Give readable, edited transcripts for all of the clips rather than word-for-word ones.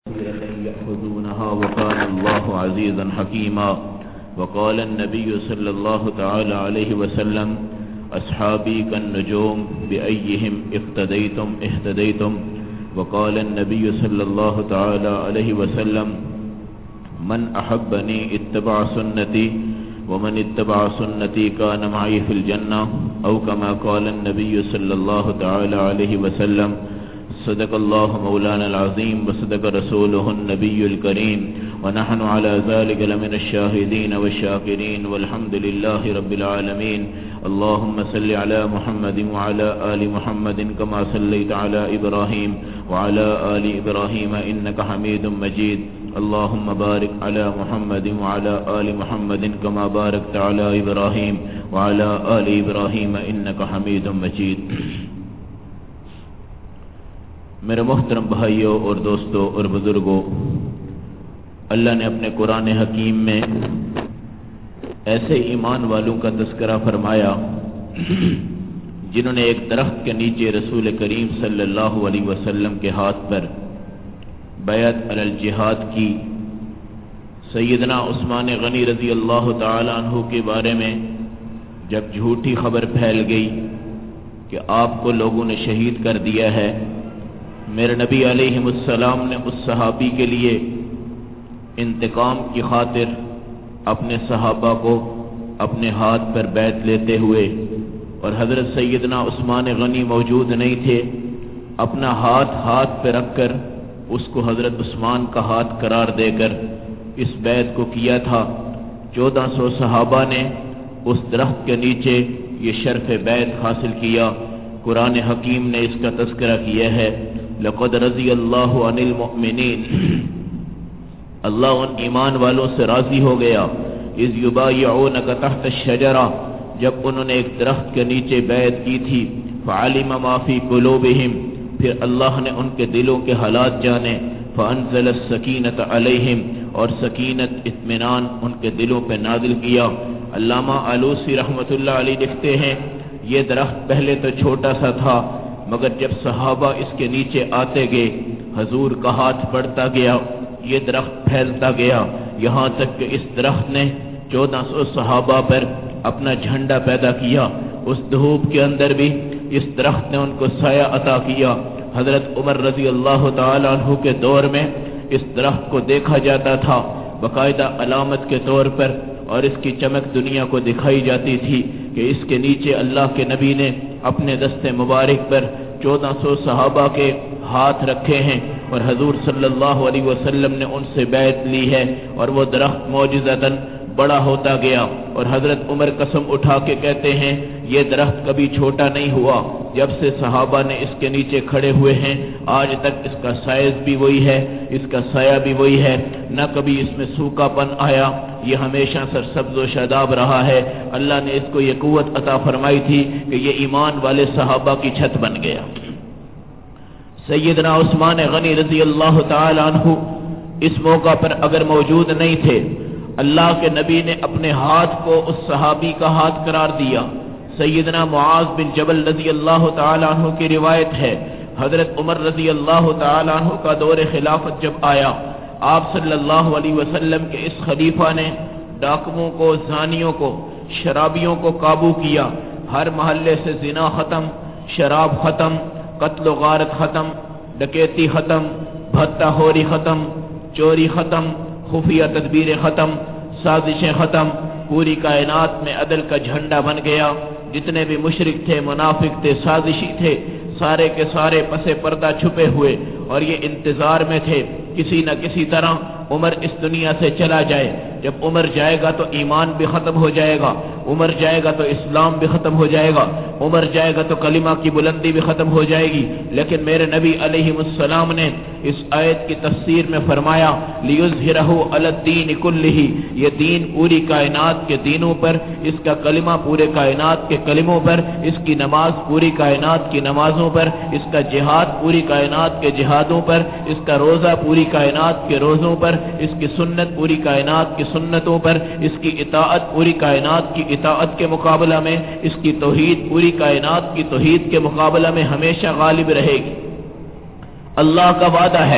يأخذونها وكان الله عزيزا حكيما. وقال النبي صلى الله تعالى عليه وسلم أصحابي كالنجوم بأيهم اقتديتم اهتديتم. وقال النبي صلى الله تعالى عليه وسلم من أحبني اتبع سنتي ومن اتبع سنتي كان معي في الجنة أو كما قال النبي صلى الله تعالى عليه وسلم. صدق الله مولانا العظيم وصدق رسوله النبي الكريم ونحن على ذلك لمن الشاهدين والشاكرين والحمد لله رب العالمين. اللهم صل على محمد وعلى آل محمد كما صليت على إبراهيم وعلى آل إبراهيم إنك حميد مجيد. اللهم بارك على محمد وعلى آل محمد كما باركت على إبراهيم وعلى آل إبراهيم إنك حميد مجيد. میرے محترم بھائیوں اور دوستوں اور بزرگوں، اللہ نے اپنے قرآن حکیم میں ایسے ایمان والوں کا تذکرہ فرمایا جنہوں نے ایک درخت کے نیچے رسول کریم صلی اللہ علیہ وسلم کے ہاتھ پر بیعت علی الجہاد کی. سیدنا عثمان غنی رضی اللہ تعالی عنہ کے بارے میں جب جھوٹی خبر پھیل گئی کہ آپ کو لوگوں نے شہید کر دیا ہے، میرے نبی علیہ السلام نے اس صحابی کے لیے انتقام کی خاطر اپنے صحابہ کو اپنے ہاتھ پر بیعت لیتے ہوئے، اور حضرت سیدنا عثمان غنی موجود نہیں تھے، اپنا ہاتھ پہ رکھ کر اس کو حضرت عثمان کا ہاتھ قرار دے کر اس بیعت کو کیا تھا. 1400 صحابہ نے اس درخت کے نیچے یہ شرف بیعت حاصل کیا. قرآن حکیم نے اس کا تذکرہ کیا ہے، لقد رضی اللہ عن المؤمنین، اللہ ان ایمان والوں سے راضی ہو گیا، اذ یبایعونک تحت الشجرہ، جب انہوں نے ایک درخت کے نیچے بیعت کی تھی. فعلم ما فی قلوبہم، پھر اللہ نے ان کے دلوں کے حالات جانے. فانزل السکینۃ علیہم، اور سکینت اطمینان ان کے دلوں پہ نازل کیا. علامہ آلوسی رحمۃ اللہ علیہ لکھتے ہیں یہ درخت پہلے تو چھوٹا سا تھا، مگر جب صحابہ اس کے نیچے آتے گئے، حضور کا ہاتھ بڑھتا گیا، یہ درخت پھیلتا گیا، یہاں تک کہ اس درخت نے 1400 صحابہ پر اپنا جھنڈا پیدا کیا. اس دھوپ کے اندر بھی اس درخت نے ان کو سایہ عطا کیا. حضرت عمر رضی اللہ تعالی عنہ کے دور میں اس درخت کو دیکھا جاتا تھا باقاعدہ علامت کے طور پر، اور اس کی چمک دنیا کو دکھائی جاتی تھی کہ اس کے نیچے اللہ کے نبی نے اپنے دست مبارک پر 1400 صحابہ کے ہاتھ رکھے ہیں، اور حضور صلی اللہ علیہ وسلم نے ان سے بیعت لی ہے، اور وہ درخت معجزتاً بڑا ہوتا گیا. اور حضرت عمر قسم اٹھا کے کہتے ہیں یہ درخت کبھی چھوٹا نہیں ہوا، جب سے صحابہ نے اس کے نیچے کھڑے ہوئے ہیں آج تک اس کا سائز بھی وہی ہے، اس کا سایہ بھی وہی ہے، نہ کبھی اس میں سوکھا پن آیا، یہ ہمیشہ سرسبز و شاداب رہا ہے. اللہ نے اس کو یہ قوت عطا فرمائی تھی کہ یہ ایمان والے صحابہ کی چھت بن گیا. سیدنا عثمان غنی رضی اللہ تعالی عنہ اس موقع پر اگر موجود نہیں تھے، اللہ کے نبی نے اپنے ہاتھ کو اس صحابی کا ہاتھ قرار دیا. سیدنا معاذ بن جبل رضی اللہ تعالی عنہ کی روایت ہے، حضرت عمر رضی اللہ تعالی عنہ کا دور خلافت جب آیا، آپ صلی اللہ علیہ وسلم کے اس خلیفہ نے ڈاکوؤں کو، زانیوں کو، شرابیوں کو قابو کیا. ہر محلے سے زنا ختم، شراب ختم، قتل و غارت ختم، ڈکیتی ختم، بھتہ خوری ختم، چوری ختم، خفیہ تدبیریں ختم، سازشیں ختم. پوری کائنات میں عدل کا جھنڈا بن گیا. جتنے بھی مشرک تھے، منافق تھے، سازشی تھے، سارے کے سارے پسے پردہ چھپے ہوئے اور یہ انتظار میں تھے کسی نہ کسی طرح عمر اس دنیا سے چلا جائے. جب عمر جائے گا تو ایمان بھی ختم ہو جائے گا، عمر جائے گا تو اسلام بھی ختم ہو جائے گا، عمر جائے گا تو کلمہ کی بلندی بھی ختم ہو جائے گی. لیکن میرے نبی علیہ السلام نے اس آیت کی تفسیر میں فرمایا لیظہرہ علی الدین کلہ، یہ دین پوری کائنات کے دینوں پر، اس کا کلمہ پورے کائنات کے کلموں پر، اس کی نماز پوری کائنات کی نمازوں پر، اس کا جہاد پوری کائنات کے جہادوں پر، اس کا روزہ پوری کائنات کے روزوں پر، اس کی سنت پوری کائنات کی سنتوں پر، اس کی اطاعت پوری کائنات کی اطاعت کے مقابلہ میں، اس کی توحید پوری کائنات کی توحید کے مقابلہ میں ہمیشہ غالب رہے گی. اللہ کا وعدہ ہے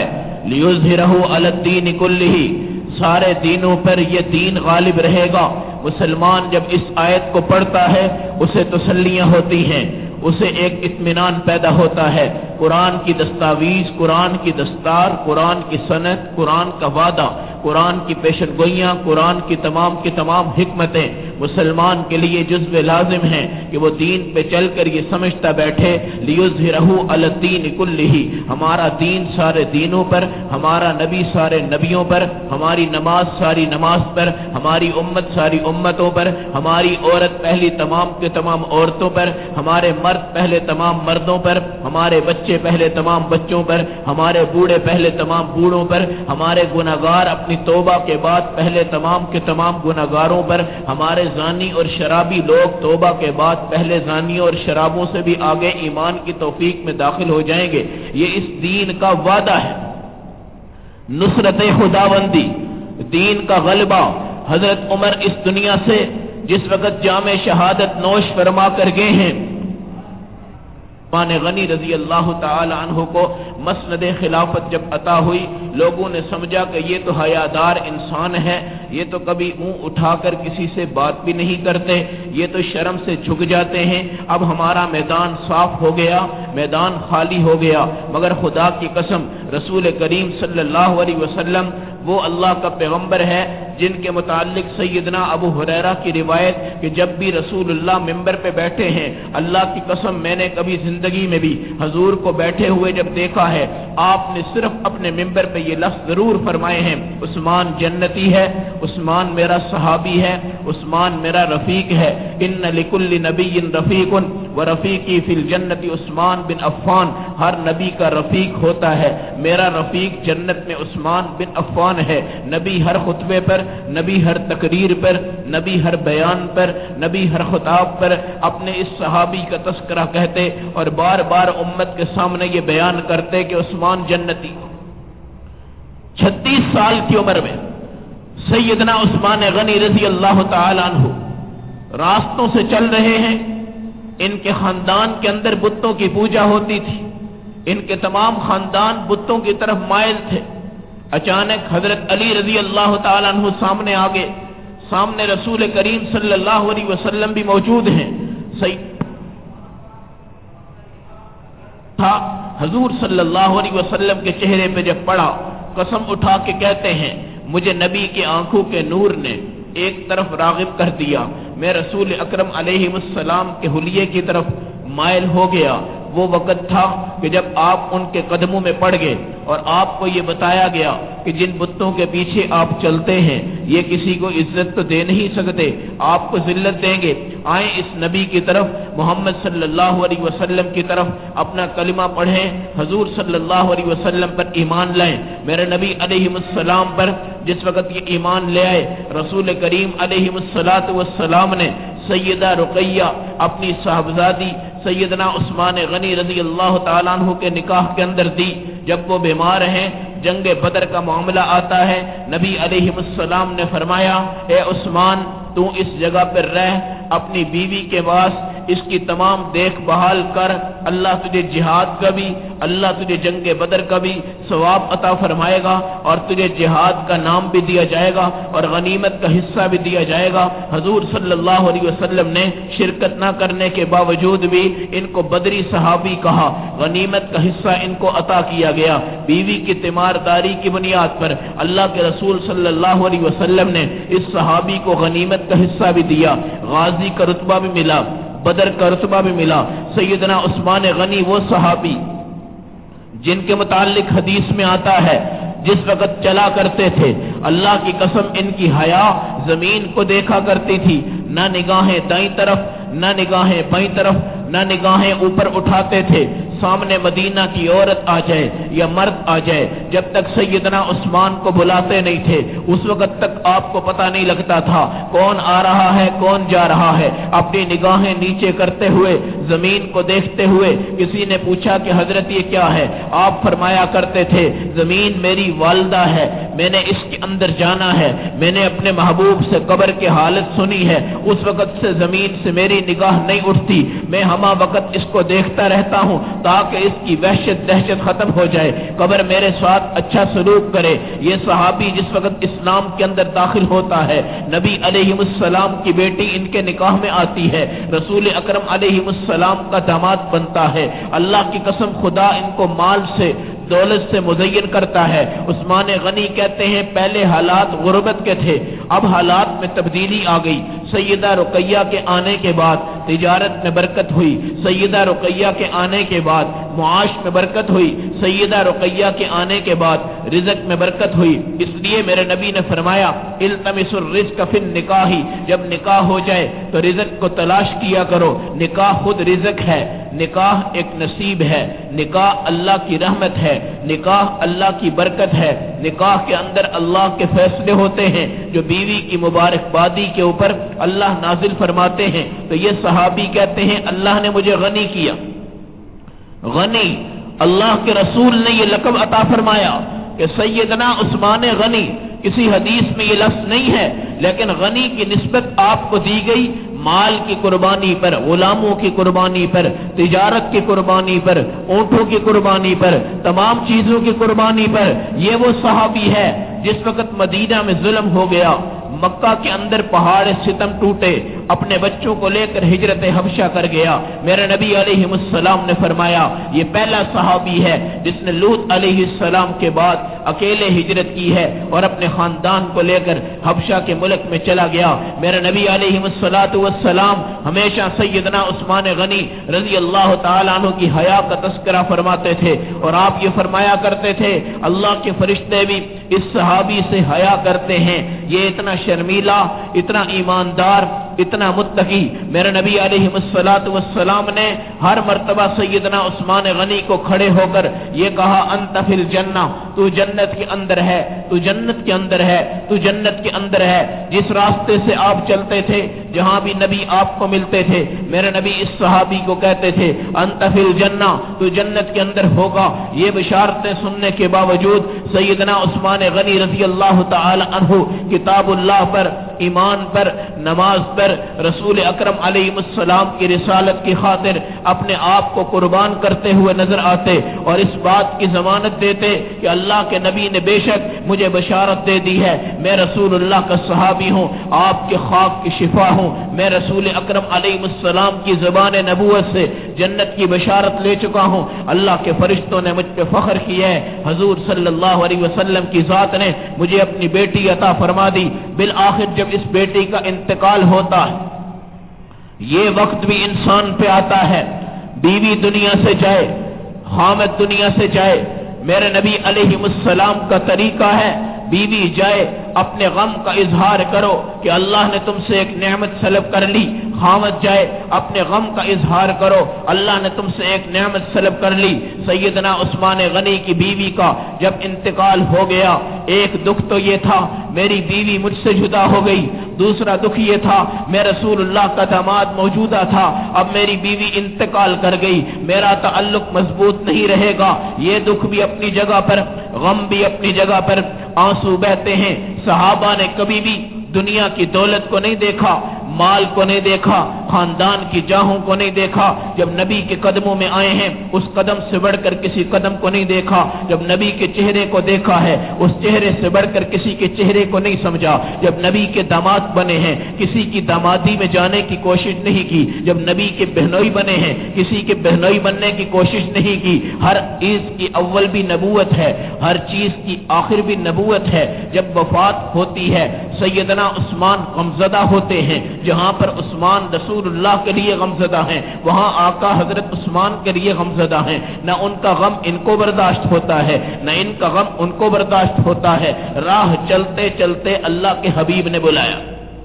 لیظہرہ علی الدین کلہ، سارے دینوں پر یہ دین غالب رہے گا۔ مسلمان جب اس آیت کو پڑھتا ہے اسے تسلیاں ہوتی ہیں، اسے ایک اطمینان پیدا ہوتا ہے۔ قرآن کی دستاویز، قرآن کی دستار، قرآن کی سند، قرآن کا وعدہ، قرآن کی پیشن گوئیاں، قرآن کی تمام حکمتیں مسلمان کے لیے جزو لازم ہیں کہ وہ دین پہ چل کر یہ سمجھتا بیٹھے لیظہرہ علی الدین کلہ، ہمارا دین سارے دینوں پر، ہمارا نبی سارے نبیوں پر، ہماری نماز ساری نماز پر، ہماری امت ساری امتوں پر، ہماری عورت پہلی تمام کے تمام عورتوں پر، ہمارے مرد پہلے تمام مردوں پر، ہمارے بچے پہلے تمام بچوں پر، ہمارے بوڑھے پہلے تمام بوڑھوں پر، ہمارے گناہگار اپنی توبہ کے بعد پہلے تمام کے تمام گناہگاروں پر، ہمارے زانی اور شرابی لوگ توبہ کے بعد پہلے زانیوں اور شرابوں سے بھی آگے ایمان کی توفیق میں داخل ہو جائیں گے۔ یہ اس دین کا وعدہ ہے، نصرت خداوندی، دین کا غلبہ۔ حضرت عمر اس دنیا سے جس وقت جام شہادت نوش فرما کر گئے ہیں، عثمان غنی رضی اللہ تعالی عنہ کو مسند خلافت جب عطا ہوئی، لوگوں نے سمجھا کہ یہ تو حیادار انسان ہے، یہ تو کبھی منہ اٹھا کر کسی سے بات بھی نہیں کرتے، یہ تو شرم سے جھک جاتے ہیں، اب ہمارا میدان صاف ہو گیا، میدان خالی ہو گیا۔ مگر خدا کی قسم رسول کریم صلی اللہ علیہ وسلم وہ اللہ کا پیغمبر ہے جن کے متعلق سیدنا ابو ہریرہ کی روایت کہ جب بھی رسول اللہ ممبر پہ بیٹھے ہیں، اللہ کی قسم میں نے کبھی زندگی میں بھی حضور کو بیٹھے ہوئے جب دیکھا ہے، آپ نے صرف اپنے ممبر پہ یہ لفظ ضرور فرمائے ہیں، عثمان جنتی ہے، عثمان میرا صحابی ہے، عثمان میرا رفیق ہے، ان لکل نبی رفیق ورفیقی فی الجنت عثمان بن عفان، ہر نبی کا رفیق ہوتا ہے، میرا رفیق جنت میں عثمان بن عفان ہے۔ نبی ہر خطبے پر، نبی ہر تقریر پر، نبی ہر بیان پر، نبی ہر خطاب پر اپنے اس صحابی کا تذکرہ کہتے اور بار بار امت کے سامنے یہ بیان کرتے کہ عثمان جنتی۔ 36 سال کی عمر میں سیدنا عثمان غنی رضی اللہ تعالی عنہ راستوں سے چل رہے ہیں، ان کے خاندان کے اندر بتوں کی پوجا ہوتی تھی، ان کے تمام خاندان بتوں کی طرف مائل تھے۔ اچانک حضرت علی رضی اللہ تعالیٰ عنہ سامنے آگے، سامنے رسول کریم صلی اللہ علیہ وسلم بھی موجود ہیں۔ حضور صلی اللہ علیہ وسلم کے چہرے پہ جب پڑا، قسم اٹھا کے کہتے ہیں مجھے نبی کے آنکھوں کے نور نے ایک طرف راغب کر دیا، میں رسول اکرم علیہ السلام کے حلیے کی طرف مائل ہو گیا۔ وہ وقت تھا کہ جب آپ ان کے قدموں میں پڑ گئے اور آپ کو یہ بتایا گیا کہ جن بتوں کے پیچھے آپ چلتے ہیں یہ کسی کو عزت تو دے نہیں سکتے، آپ کو ذلت دیں گے، آئیں اس نبی کی طرف، محمد صلی اللہ علیہ وسلم کی طرف اپنا کلمہ پڑھیں، حضور صلی اللہ علیہ وسلم پر ایمان لائیں۔ میرے نبی علیہ السلام پر جس وقت یہ ایمان لے آئے، رسول کریم علیہ السلام نے سیدہ رقیہ اپنی صاحبزادی سیدنا عثمان غنی رضی اللہ تعالیٰ عنہ کے نکاح کے اندر دی۔ جب وہ بیمار ہیں، جنگ بدر کا معاملہ آتا ہے، نبی علیہ السلام نے فرمایا اے عثمان تو اس جگہ پر رہ، اپنی بیوی کے پاس اس کی تمام دیکھ بھال کر، اللہ تجھے جہاد کا بھی، اللہ تجھے جنگ بدر کا بھی ثواب عطا فرمائے گا اور تجھے جہاد کا نام بھی دیا جائے گا اور غنیمت کا حصہ بھی دیا جائے گا۔ حضور صلی اللہ علیہ وسلم نے شرکت نہ کرنے کے باوجود بھی ان کو بدری صحابی کہا، غنیمت کا حصہ ان کو عطا کیا گیا۔ بیوی کی تیمارداری کی بنیاد پر اللہ کے رسول صلی اللہ علیہ وسلم نے اس صحابی کو غنیمت کا حصہ بھی دیا، غازی کا رتبہ بھی ملا، بدر کا رتبہ بھی ملا۔ سیدنا عثمان غنی وہ صحابی جن کے متعلق حدیث میں آتا ہے جس وقت چلا کرتے تھے اللہ کی قسم ان کی حیا زمین کو دیکھا کرتی تھی، نہ نگاہیں دائیں طرف نہ نگاہیں بائیں طرف نہ نگاہیں اوپر اٹھاتے تھے، سامنے مدینہ کی عورت آ جائے یا مرد آ جائے جب تک سیدنا عثمان کو بلاتے نہیں تھے اس وقت تک آپ کو پتہ نہیں لگتا تھا کون آ رہا ہے کون جا رہا ہے۔ اپنی نگاہیں نیچے کرتے ہوئے زمین کو دیکھتے ہوئے کسی نے پوچھا کہ حضرت یہ کیا ہے؟ آپ فرمایا کرتے تھے زمین میری والدہ ہے، میں نے اس کے اندر جانا ہے، میں نے اپنے محبوب سے قبر کی حالت سنی ہے، اس وقت سے زمین سے میری نگاہ نہیں اٹھتی، میں ہمہ وقت اس کو دیکھتا رہتا ہوں تاکہ اس کی وحشت دہشت ختم ہو جائے، قبر میرے ساتھ ساتھ اچھا سلوک کرے۔ یہ صحابی جس وقت اسلام کے اندر داخل ہوتا ہے، نبی علیہ السلام کی بیٹی ان کے نکاح میں آتی ہے، رسول اکرم علیہ السلام کا داماد بنتا ہے۔ اللہ کی قسم خدا ان کو مال سے دولت سے مزین کرتا ہے۔ عثمان غنی کہتے ہیں پہلے حالات غربت کے تھے، اب حالات میں تبدیلی آ گئی۔ سیدہ رقیہ کے آنے کے بعد تجارت میں برکت ہوئی، سیدہ رقیہ کے آنے کے بعد معاش میں برکت ہوئی، سیدہ رقیہ کے آنے کے بعد رزق میں برکت ہوئی۔ اس لیے میرے نبی نے فرمایا التمسوا الرزق فی النکاح، جب نکاح ہو جائے تو رزق کو تلاش کیا کرو۔ نکاح خود رزق ہے، نکاح ایک نصیب ہے، نکاح اللہ کی رحمت ہے، نکاح اللہ کی برکت ہے، نکاح کے اندر اللہ کے فیصلے ہوتے ہیں جو بیوی کی مبارکبادی کے اوپر اللہ نازل فرماتے ہیں۔ تو یہ صحابی کہتے ہیں اللہ نے مجھے غنی کیا۔ غنی، اللہ کے رسول نے یہ لقب عطا فرمایا کہ سیدنا عثمان غنی، کسی حدیث میں یہ لفظ نہیں ہے لیکن غنی کی نسبت آپ کو دی گئی مال کی قربانی پر، غلاموں کی قربانی پر، تجارت کی قربانی پر، اونٹوں کی قربانی پر، تمام چیزوں کی قربانی پر۔ یہ وہ صحابی ہے جس وقت مدینہ میں ظلم ہو گیا، مکہ کے اندر پہاڑ ستم ٹوٹے، اپنے بچوں کو لے کر ہجرت حبشہ کر گیا۔ میرے نبی علیہ السلام نے فرمایا یہ پہلا صحابی ہے جس نے لوط علیہ السلام کے بعد اکیلے ہجرت کی ہے اور اپنے خاندان کو لے کر حبشہ کے ملک میں چلا گیا۔ میرے نبی علیہ السلام ہمیشہ سیدنا عثمان غنی رضی اللہ تعالیٰ عنہ کی حیا کا تذکرہ فرماتے تھے، اور آپ یہ فرمایا کرتے تھے اللہ کے فرشتے بھی اس صحابی سے حیا کرتے ہیں، یہ اتنا شرمیلا، اتنا ایماندار، اتنا متقی۔ میرے نبی علیہ السلام نے ہر مرتبہ سیدنا عثمان غنی کو کھڑے ہو کر یہ کہا انت فی الجنہ، تو جنت کے اندر ہے، تو جنت کے اندر ہے، تو جنت کے اندر ہے۔ جس راستے سے آپ چلتے تھے، جہاں بھی نبی آپ کو ملتے تھے، میرے نبی اس صحابی کو کہتے تھے انت فی الجنہ، تو جنت کے اندر ہوگا۔ یہ بشارتیں سننے کے باوجود سیدنا عثمان غنی رضی اللہ تعالی عنہ کتاب اللہ پر، ایمان پر، نماز پر، رسول اکرم علیہ السلام کی رسالت کی خاطر اپنے آپ کو قربان کرتے ہوئے نظر آتے اور اس بات کی ضمانت دیتے کہ اللہ کے نبی نے بے شک مجھے بشارت دے دی ہے، میں رسول اللہ کا صحابی ہوں، آپ کے خواب کی شفا ہوں، میں رسول اکرم علیہ السلام کی زبان نبوت سے جنت کی بشارت لے چکا ہوں۔ اللہ کے فرشتوں نے مجھ پہ فخر کیا ہے، حضور صلی اللہ علیہ وسلم کی ذات نے مجھے اپنی بیٹی عطا فرما دی۔ بالآخر جب اس بیٹی کا انتقال ہوتا ہے، یہ وقت بھی انسان پہ آتا ہے، بیوی دنیا سے جائے، خامد دنیا سے جائے، میرے نبی علیہ السلام کا طریقہ ہے بیوی جائے اپنے غم کا اظہار کرو کہ اللہ نے تم سے ایک نعمت سلب کر لی، خامد جائے اپنے غم کا اظہار کرو اللہ نے تم سے ایک نعمت سلب کر لی۔ سیدنا عثمان غنی کی بیوی کا جب انتقال ہو گیا، ایک دکھ تو یہ تھا میری بیوی مجھ سے جدا ہو گئی، دوسرا دکھ یہ تھا میں رسول اللہ کا داماد موجودہ تھا، اب میری بیوی انتقال کر گئی، میرا تعلق مضبوط نہیں رہے گا۔ یہ دکھ بھی اپنی جگہ پر، غم بھی اپنی جگہ پر، آنسو بہتے ہیں۔ صحابہ نے کبھی بھی دنیا کی دولت کو نہیں دیکھا، مال کو نہیں دیکھا، خاندان کی جاہوں کو نہیں دیکھا۔ جب نبی کے قدموں میں آئے ہیں اس قدم سے بڑھ کر کسی قدم کو نہیں دیکھا، جب نبی کے چہرے کو دیکھا ہے اس چہرے سے بڑھ کر کسی کے چہرے کو نہیں سمجھا، جب نبی کے داماد بنے ہیں کسی کی دامادی میں جانے کی کوشش نہیں کی، جب نبی کے بہنوئی بنے ہیں کسی کے بہنوئی بننے کی کوشش نہیں کی۔ ہر چیز کی اول بھی نبوت ہے، ہر چیز کی آخر بھی نبوت ہے۔ جب وفات ہوتی ہے سیدنا عثمان غمزدہ ہوتے ہیں، جہاں پر عثمان رسول اللہ کے لیے غمزدہ ہیں وہاں آقا حضرت عثمان کے لیے غمزدہ ہیں۔ نہ ان کا غم ان کو برداشت ہوتا ہے نہ ان کا غم ان کو برداشت ہوتا ہے۔ راہ چلتے چلتے اللہ کے حبیب نے بلایا،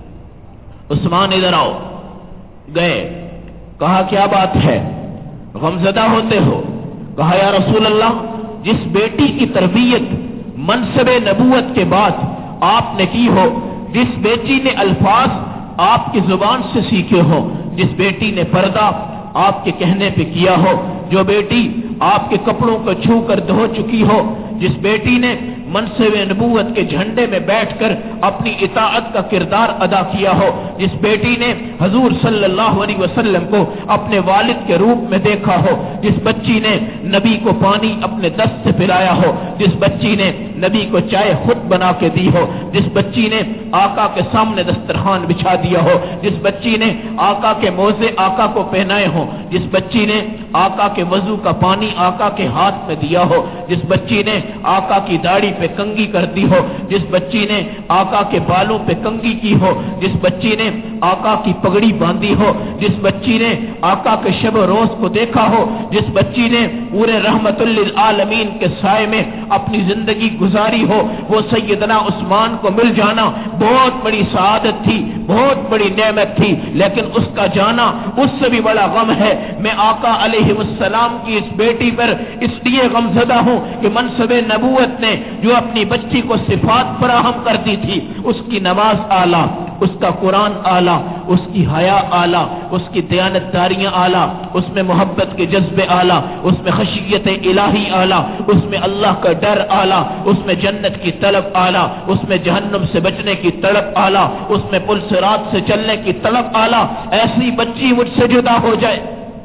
عثمان ادھر آؤ۔ گئے، کہا کیا بات ہے، غمزدہ ہوتے ہو؟ کہا یا رسول اللہ جس بیٹی کی تربیت منصب نبوت کے بعد آپ نے کی ہو، جس بیٹی نے الفاظ آپ کی زبان سے سیکھے ہو، جس بیٹی نے پردہ آپ کے کہنے پہ کیا ہو، جو بیٹی آپ کے کپڑوں کو چھو کر دھو چکی ہو، جس بیٹی نے منصب نبوت کے جھنڈے میں بیٹھ کر اپنی اطاعت کا کردار ادا کیا ہو، جس بیٹی نے حضور صلی اللہ علیہ وسلم کو اپنے والد کے روپ میں دیکھا ہو، جس بچی نے نبی کو پانی اپنے دست سے پلایا ہو، جس بچی نے نبی کو چائے خود بنا کے دی ہو، جس بچی نے آقا کے سامنے دسترخوان بچھا دیا ہو، جس بچی نے آقا کے موزے آقا کو پہنائے ہوں، جس بچی نے آقا کے وضو کا پانی آقا کے ہاتھ میں دیا ہو، جس بچی نے آقا کی داڑھی پہ کنگھی کر دی ہو، جس بچی نے آقا کے بالوں پہ کنگھی کی ہو، جس بچی نے آقا کی پگڑی باندھی ہو، جس بچی نے آقا کے شب و روز کو دیکھا ہو، جس بچی نے پورے رحمت للعالمین کے سائے میں اپنی زندگی گزاری ہو، وہ سیدنا عثمان کو مل جانا بہت بڑی سعادت تھی، بہت بڑی نعمت تھی، لیکن اس کا جانا اس سے بھی بڑا غم ہے۔ میں آقا علیہ السلام کی اس بیٹی پر اس لیے غمزدہ ہوں کہ منصب نبوت نے جو اپنی بچی کو صفات فراہم کر دی تھی، اس کی نماز اعلیٰ، اس کا قرآن اعلیٰ، اس کی حیا اعلیٰ، اس کی دیانتداریاں اعلیٰ، اس میں محبت کے جذبے اعلیٰ، اس میں خشیت الہی اعلیٰ، اس میں اللہ کا ڈر اعلیٰ، اس میں جنت کی طلب اعلیٰ، اس میں جہنم سے بچنے کی طلب اعلیٰ، اس میں پل صراط سے چلنے کی طلب اعلیٰ۔ ایسی بچی مجھ سے جدا ہو جائے،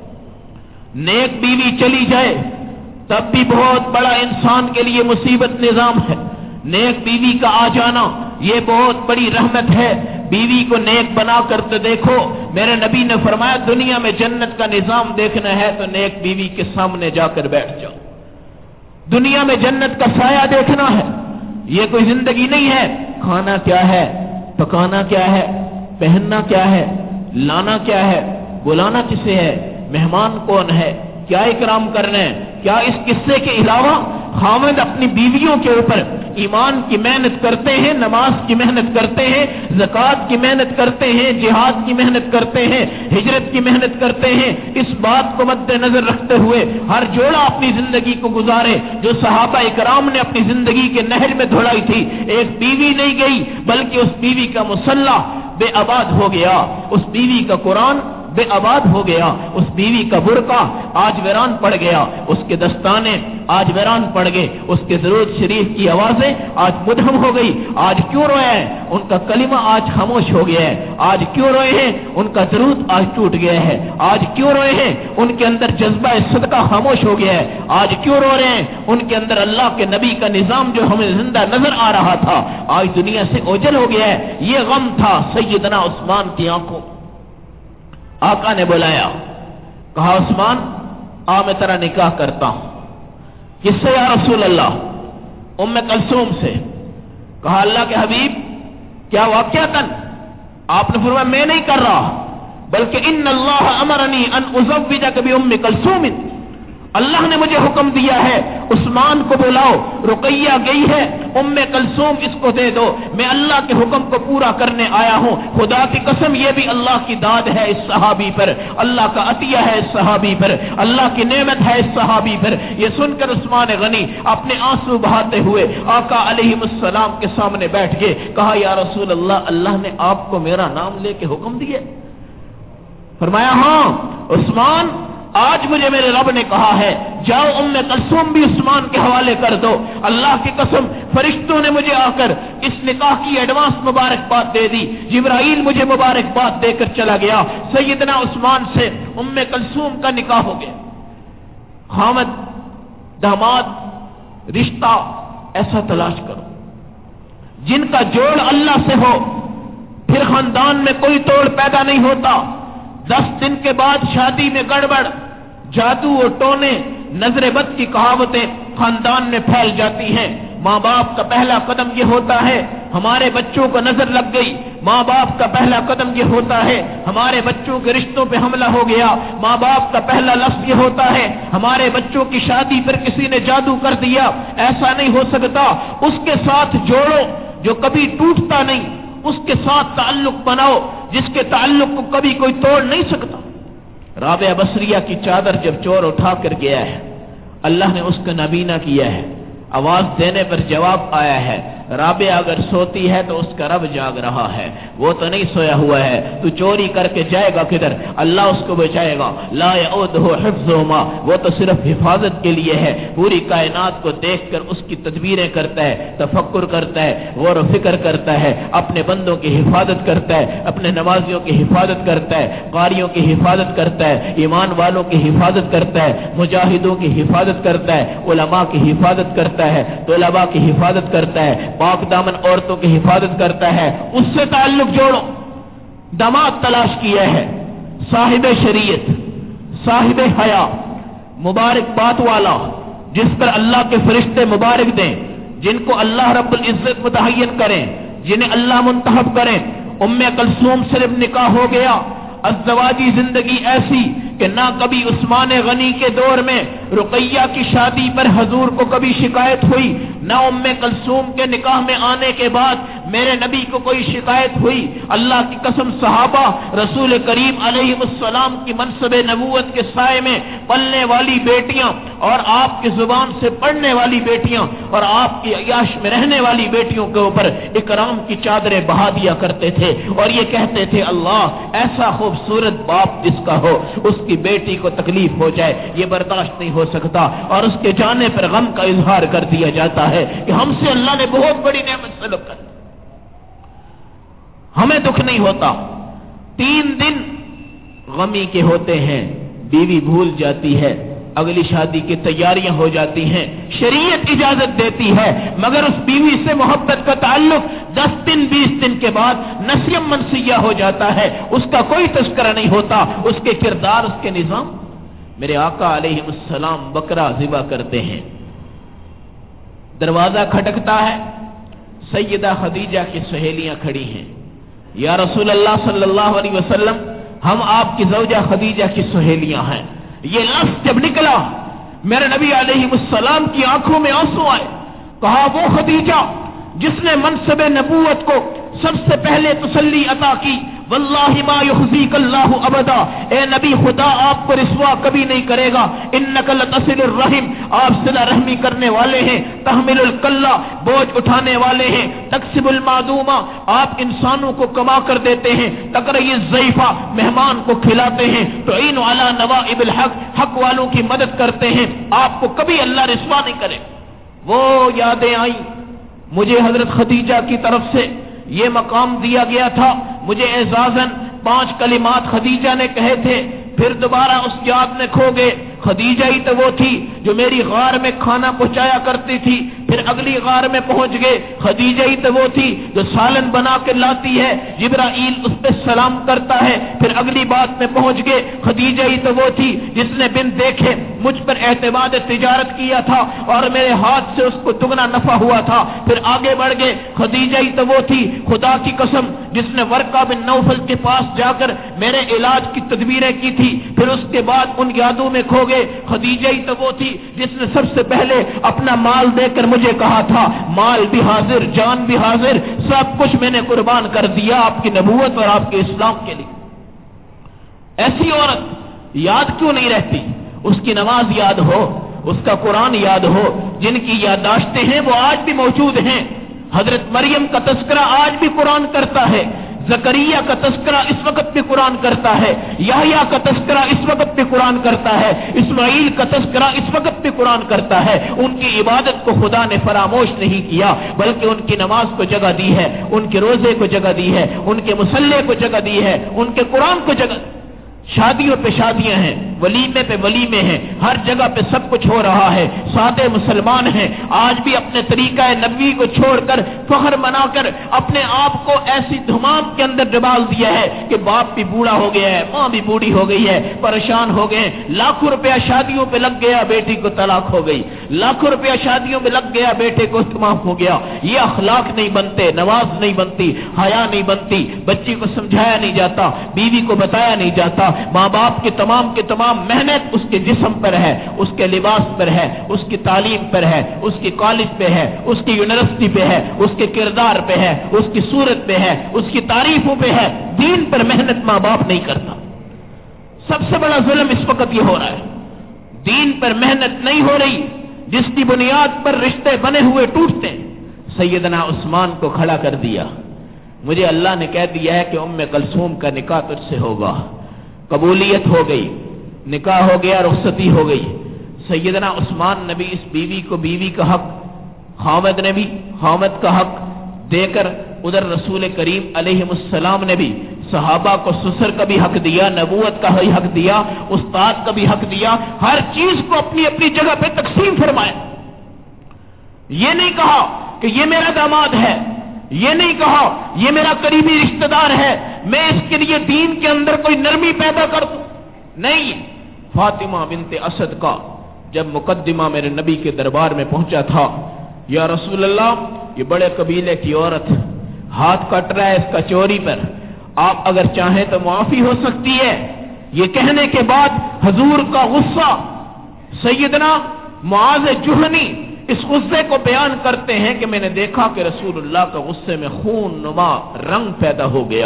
نیک بیوی چلی جائے، تب بھی بہت بڑا انسان کے لیے مصیبت نظام ہے۔ نیک بیوی کا آ جانا یہ بہت بڑی رحمت ہے۔ بیوی کو نیک بنا کر تو دیکھو، میرے نبی نے فرمایا دنیا میں جنت کا نظام دیکھنا ہے تو نیک بیوی کے سامنے جا کر بیٹھ جاؤ۔ دنیا میں جنت کا سایہ دیکھنا ہے، یہ کوئی زندگی نہیں ہے۔ کھانا کیا ہے، پکانا کیا ہے، پہننا کیا ہے، لانا کیا ہے، بلانا کسے ہے، مہمان کون ہے، کیا اکرام کرنا ہے، کیا اس قصے کے علاوہ خاوند اپنی بیویوں کے اوپر ایمان کی محنت کرتے ہیں، نماز کی محنت کرتے ہیں، زکوٰۃ کی محنت کرتے ہیں، جہاد کی محنت کرتے ہیں، ہجرت کی محنت کرتے ہیں۔ اس بات کو مد نظر رکھتے ہوئے ہر جوڑا اپنی زندگی کو گزارے جو صحابہ اکرام نے اپنی زندگی کے نہر میں دھڑائی تھی۔ ایک بیوی نہیں گئی بلکہ اس بیوی کا مصلح بے آباد ہو گیا، اس بیوی کا قرآن بے آباد ہو گیا، اس بیوی کا برقع آج ویران پڑ گیا، اس کے دستانے آج ویران پڑ گئے، اس کے درود شریف کی آوازیں آج مدھم ہو گئی۔ آج کیوں روئے ہیں؟ ان کا کلمہ آج خاموش ہو گیا ہے۔ آج کیوں روئے ہیں؟ ان کا درود آج ٹوٹ گیا ہے۔ آج کیوں روئے ہیں؟ ان کے اندر جذبہ صدقہ خاموش ہو گیا ہے۔ آج کیوں رو رہے ہیں؟ ان کے اندر اللہ کے نبی کا نظام جو ہمیں زندہ نظر آ رہا تھا آج دنیا سے اوجھل ہو گیا ہے۔ یہ غم تھا سیدنا عثمان کی آنکھوں۔ آقا نے بلایا، کہا عثمان آ میں تیرا نکاح کرتا ہوں۔ کس سے یا رسول اللہ؟ ام کلثوم سے۔ کہا اللہ کے حبیب کیا واقعتاً؟ آپ نے فرمایا میں نہیں کر رہا بلکہ ان اللہ امرنی ان ازوجک بام کلثوم، اللہ نے مجھے حکم دیا ہے عثمان کو بلاؤ، رقیہ گئی ہے، ام کلثوم اس کو دے دو، میں اللہ کے حکم کو پورا کرنے آیا ہوں۔ خدا کی قسم یہ بھی اللہ کی داد ہے اس صحابی پر، اللہ کا عطیہ ہے اس صحابی پر، اللہ کی نعمت ہے اس صحابی پر۔ یہ سن کر عثمان غنی اپنے آنسو بہاتے ہوئے آقا علیہ السلام کے سامنے بیٹھ گئے۔ کہا یا رسول اللہ، اللہ نے آپ کو میرا نام لے کے حکم دیا؟ فرمایا ہاں عثمان، آج مجھے میرے رب نے کہا ہے جاؤ ام کلثوم بھی عثمان کے حوالے کر دو۔ اللہ کی قسم فرشتوں نے مجھے آ کر اس نکاح کی ایڈوانس مبارکباد دے دی، جبرائیل مجھے مبارکباد دے کر چلا گیا۔ سیدنا عثمان سے ام کلثوم کا نکاح ہو گیا۔ خامد داماد رشتہ ایسا تلاش کرو جن کا جوڑ اللہ سے ہو، پھر خاندان میں کوئی توڑ پیدا نہیں ہوتا۔ 10 دن کے بعد شادی میں گڑبڑ، جادو و ٹونے، نظر بد کی کہاوتیں خاندان میں پھیل جاتی ہیں۔ ماں باپ کا پہلا قدم یہ ہوتا ہے ہمارے بچوں کو نظر لگ گئی، ماں باپ کا پہلا قدم یہ ہوتا ہے ہمارے بچوں کے رشتوں پہ حملہ ہو گیا، ماں باپ کا پہلا لفظ یہ ہوتا ہے ہمارے بچوں کی شادی پر کسی نے جادو کر دیا۔ ایسا نہیں ہو سکتا، اس کے ساتھ جوڑو جو کبھی ٹوٹتا نہیں، اس کے ساتھ تعلق بناؤ جس کے تعلق کو کبھی کوئی توڑ نہیں سکتا۔ رابعہ بصریہ کی چادر جب چور اٹھا کر گیا ہے، اللہ نے اس کا نبینا کیا ہے، آواز دینے پر جواب آیا ہے۔ رابعہ اگر سوتی ہے تو اس کا رب جاگ رہا ہے، وہ تو نہیں سویا ہوا ہے۔ تو چوری کر کے جائے گا کدھر؟ اللہ اس کو بچائے گا۔ لا یعودہ حفظہما، وہ تو صرف حفاظت کے لیے ہے، پوری کائنات کو دیکھ کر اس کی تدبیریں کرتا ہے، تفکر کرتا ہے، غور و فکر کرتا ہے، اپنے بندوں کی حفاظت کرتا ہے، اپنے نمازیوں کی حفاظت کرتا ہے، قاریوں کی حفاظت کرتا ہے، ایمان والوں کی حفاظت کرتا ہے، مجاہدوں کی حفاظت کرتا ہے، علماء کی حفاظت کرتا ہے، طلباء کی حفاظت کرتا ہے، پاک دامن عورتوں کی حفاظت کرتا ہے۔ اس سے تعلق جوڑو۔ داماد تلاش کیا ہے، صاحب شریعت، صاحب حیا، مبارک بات والا، جس پر اللہ کے فرشتے مبارک دیں، جن کو اللہ رب العزت متعین کریں، جنہیں اللہ منتخب کریں۔ ام کلثوم صرف نکاح ہو گیا، ازدواجی زندگی ایسی کہ نہ کبھی عثمان غنی کے دور میں رقیہ کی شادی پر حضور کو کبھی شکایت ہوئی، نہ ام کلثوم کے نکاح میں آنے کے بعد میرے نبی کو کوئی شکایت ہوئی۔ اللہ کی قسم صحابہ رسول کریم علیہ السلام کی منصب نبوت کے سائے میں پلنے والی بیٹیاں اور آپ کی زبان سے پڑھنے والی بیٹیاں اور آپ کی عیاش میں رہنے والی بیٹیوں کے اوپر اکرام کی چادریں بہا دیا کرتے تھے اور یہ کہتے تھے اللہ ایسا خوبصورت باپ جس کا ہو اس کی بیٹی کو تکلیف ہو جائے یہ برداشت نہیں ہو سکتا، اور اس کے جانے پر غم کا اظہار کر دیا جاتا ہے کہ ہم سے اللہ نے بہت بڑی نعمت سلب کر، ہمیں دکھ نہیں ہوتا۔ 3 دن غمی کے ہوتے ہیں، بیوی بھول جاتی ہے، اگلی شادی کی تیاریاں ہو جاتی ہیں، شریعت اجازت دیتی ہے، مگر اس بیوی سے محبت کا تعلق 10 دن 20 دن کے بعد نسیم منسیہ ہو جاتا ہے، اس کا کوئی تذکرہ نہیں ہوتا، اس کے کردار، اس کے نظام۔ میرے آقا علیہ السلام بکرا ذبح کرتے ہیں، دروازہ کھٹکتا ہے، سیدہ خدیجہ کی سہیلیاں کھڑی ہیں، یا رسول اللہ صلی اللہ علیہ وسلم ہم آپ کی زوجہ خدیجہ کی سہیلیاں ہیں۔ یہ لفظ جب نکلا میرے نبی علیہ السلام کی آنکھوں میں آنسو آئے، کہا وہ خدیجہ جس نے منصب نبوت کو سب سے پہلے تسلی عطا کی، واللہ ما یخزیک اللہ ابدا، اے نبی خدا آپ کو رسوا کبھی نہیں کرے گا، انک لتصل الرحم، آپ صلہ رحمی کرنے والے ہیں، تحمل الکلہ، بوجھ اٹھانے والے ہیں، تکسب المعدومہ، آپ انسانوں کو کما کر دیتے ہیں، تقری الضیفہ، مہمان کو کھلاتے ہیں، تعین علی نوائب الحق، حق والوں کی مدد کرتے ہیں، آپ کو کبھی اللہ رسوا نہیں کرے۔ وہ یادیں آئیں مجھے، حضرت خدیجہ کی طرف سے یہ مقام دیا گیا تھا، مجھے اعزازاً 5 کلمات خدیجہ نے کہے تھے، پھر دوبارہ اس یاد میں کھو گئے۔ خدیجہ ہی تو وہ تھی جو میری غار میں کھانا پہنچایا کرتی تھی، پھر اگلی غار میں پہنچ گئے، خدیجہ ہی تو وہ تھی جو سالن بنا کے لاتی ہے، جبرائیل اس پہ سلام کرتا ہے، پھر اگلی بات میں پہنچ گئے، خدیجہ ہی تو وہ تھی جس نے بن دیکھے مجھ پر اعتماد تجارت کیا تھا اور میرے ہاتھ سے اس کو دگنا نفع ہوا تھا، پھر آگے بڑھ گئے، خدیجہ ہی تو وہ تھی خدا کی قسم جس نے ورقہ بن نوفل کے پاس جا کر میرے علاج کی تدبیریں کی تھی، پھر اس کے بعد ان یادوں میں کھو گئے۔ خدیجہ ہی تو وہ تھی جس نے سب سے پہلے اپنا مال دے کر مجھے کہا تھا مال بھی حاضر جان بھی حاضر، سب کچھ میں نے قربان کر دیا آپ کی نبوت اور آپ کے اسلام کے لیے۔ ایسی عورت یاد کیوں نہیں رہتی؟ اس کی نماز یاد ہو، اس کا قرآن یاد ہو، جن کی یادداشتیں ہیں وہ آج بھی موجود ہیں۔ حضرت مریم کا تذکرہ آج بھی قرآن کرتا ہے، زکریا کا تذکرہ اس وقت بھی قرآن کرتا ہے، یحییٰ کا تذکرہ اس وقت بھی قرآن کرتا ہے، اسماعیل کا تذکرہ اس وقت بھی قرآن کرتا ہے۔ ان کی عبادت کو خدا نے فراموش نہیں کیا، بلکہ ان کی نماز کو جگہ دی ہے، ان کے روزے کو جگہ دی ہے، ان کے مصلے کو جگہ دی ہے، ان کے قرآن کو جگہ۔ شادیوں پہ شادیاں ہیں، ولیمے پہ ولیمے ہیں، ہر جگہ پہ سب کچھ ہو رہا ہے، سادے مسلمان ہیں، آج بھی اپنے طریقہ نبوی کو چھوڑ کر فخر منا کر اپنے آپ کو ایسی دھمام کے اندر ڈبال دیا ہے کہ باپ بھی بوڑھا ہو گیا ہے، ماں بھی بوڑھی ہو گئی ہے، پریشان ہو گئے، لاکھوں روپیہ شادیوں پہ لگ گیا، بیٹی کو طلاق ہو گئی، لاکھوں روپیہ شادیوں میں لگ گیا، بیٹے کو تمام ہو گیا۔ یہ اخلاق نہیں بنتے، نماز نہیں بنتی، حیا نہیں بنتی، بچی کو سمجھایا نہیں جاتا، بیوی کو بتایا نہیں جاتا، ماں باپ کی تمام محنت اس کے جسم پر ہے، اس کے لباس پر ہے، اس کی تعلیم پر ہے، اس کی کالج پہ ہے، اس کی یونیورسٹی پہ ہے، اس کے کردار پہ ہے، اس کی صورت پہ ہے، اس کی تعریفوں پہ ہے، دین پر محنت ماں باپ نہیں کرتا۔ سب سے بڑا ظلم اس وقت یہ ہو رہا ہے، دین پر محنت نہیں ہو رہی، جس کی بنیاد پر رشتے بنے ہوئے ٹوٹتے ہیں۔ سیدنا عثمان کو کھڑا کر دیا، مجھے اللہ نے کہہ دیا ہے کہ ام کلثوم کا نکاح تجھ سے ہوگا۔ قبولیت ہو گئی، نکاح ہو گیا، رخصتی ہو گئی۔ سیدنا عثمان نے بھی اس بیوی کو بیوی کا حق، خاوند نے بھی خاوند کا حق دے کر، ادھر رسول کریم علیہ السلام نے بھی صحابہ کو سسر کا بھی حق دیا، نبوت کا بھی حق دیا، استاد کا بھی حق دیا، ہر چیز کو اپنی اپنی جگہ پہ تقسیم فرمایا۔ یہ نہیں کہا کہ یہ میرا داماد ہے، یہ نہیں کہا یہ میرا قریبی رشتہ دار ہے، میں اس کے لیے دین کے اندر کوئی نرمی پیدا کر دوں، نہیں۔ فاطمہ بنت اسد کا جب مقدمہ میرے نبی کے دربار میں پہنچا تھا، یا رسول اللہ یہ بڑے قبیلے کی عورت ہاتھ کٹ رہا ہے اس کا چوری پر، آپ اگر چاہیں تو معافی ہو سکتی ہے۔ یہ کہنے کے بعد حضور کا غصہ، سیدنا معاذ جہنی اس غصے کو بیان کرتے ہیں کہ میں نے دیکھا کہ رسول اللہ کا غصے میں خون نما رنگ پیدا ہو گیا۔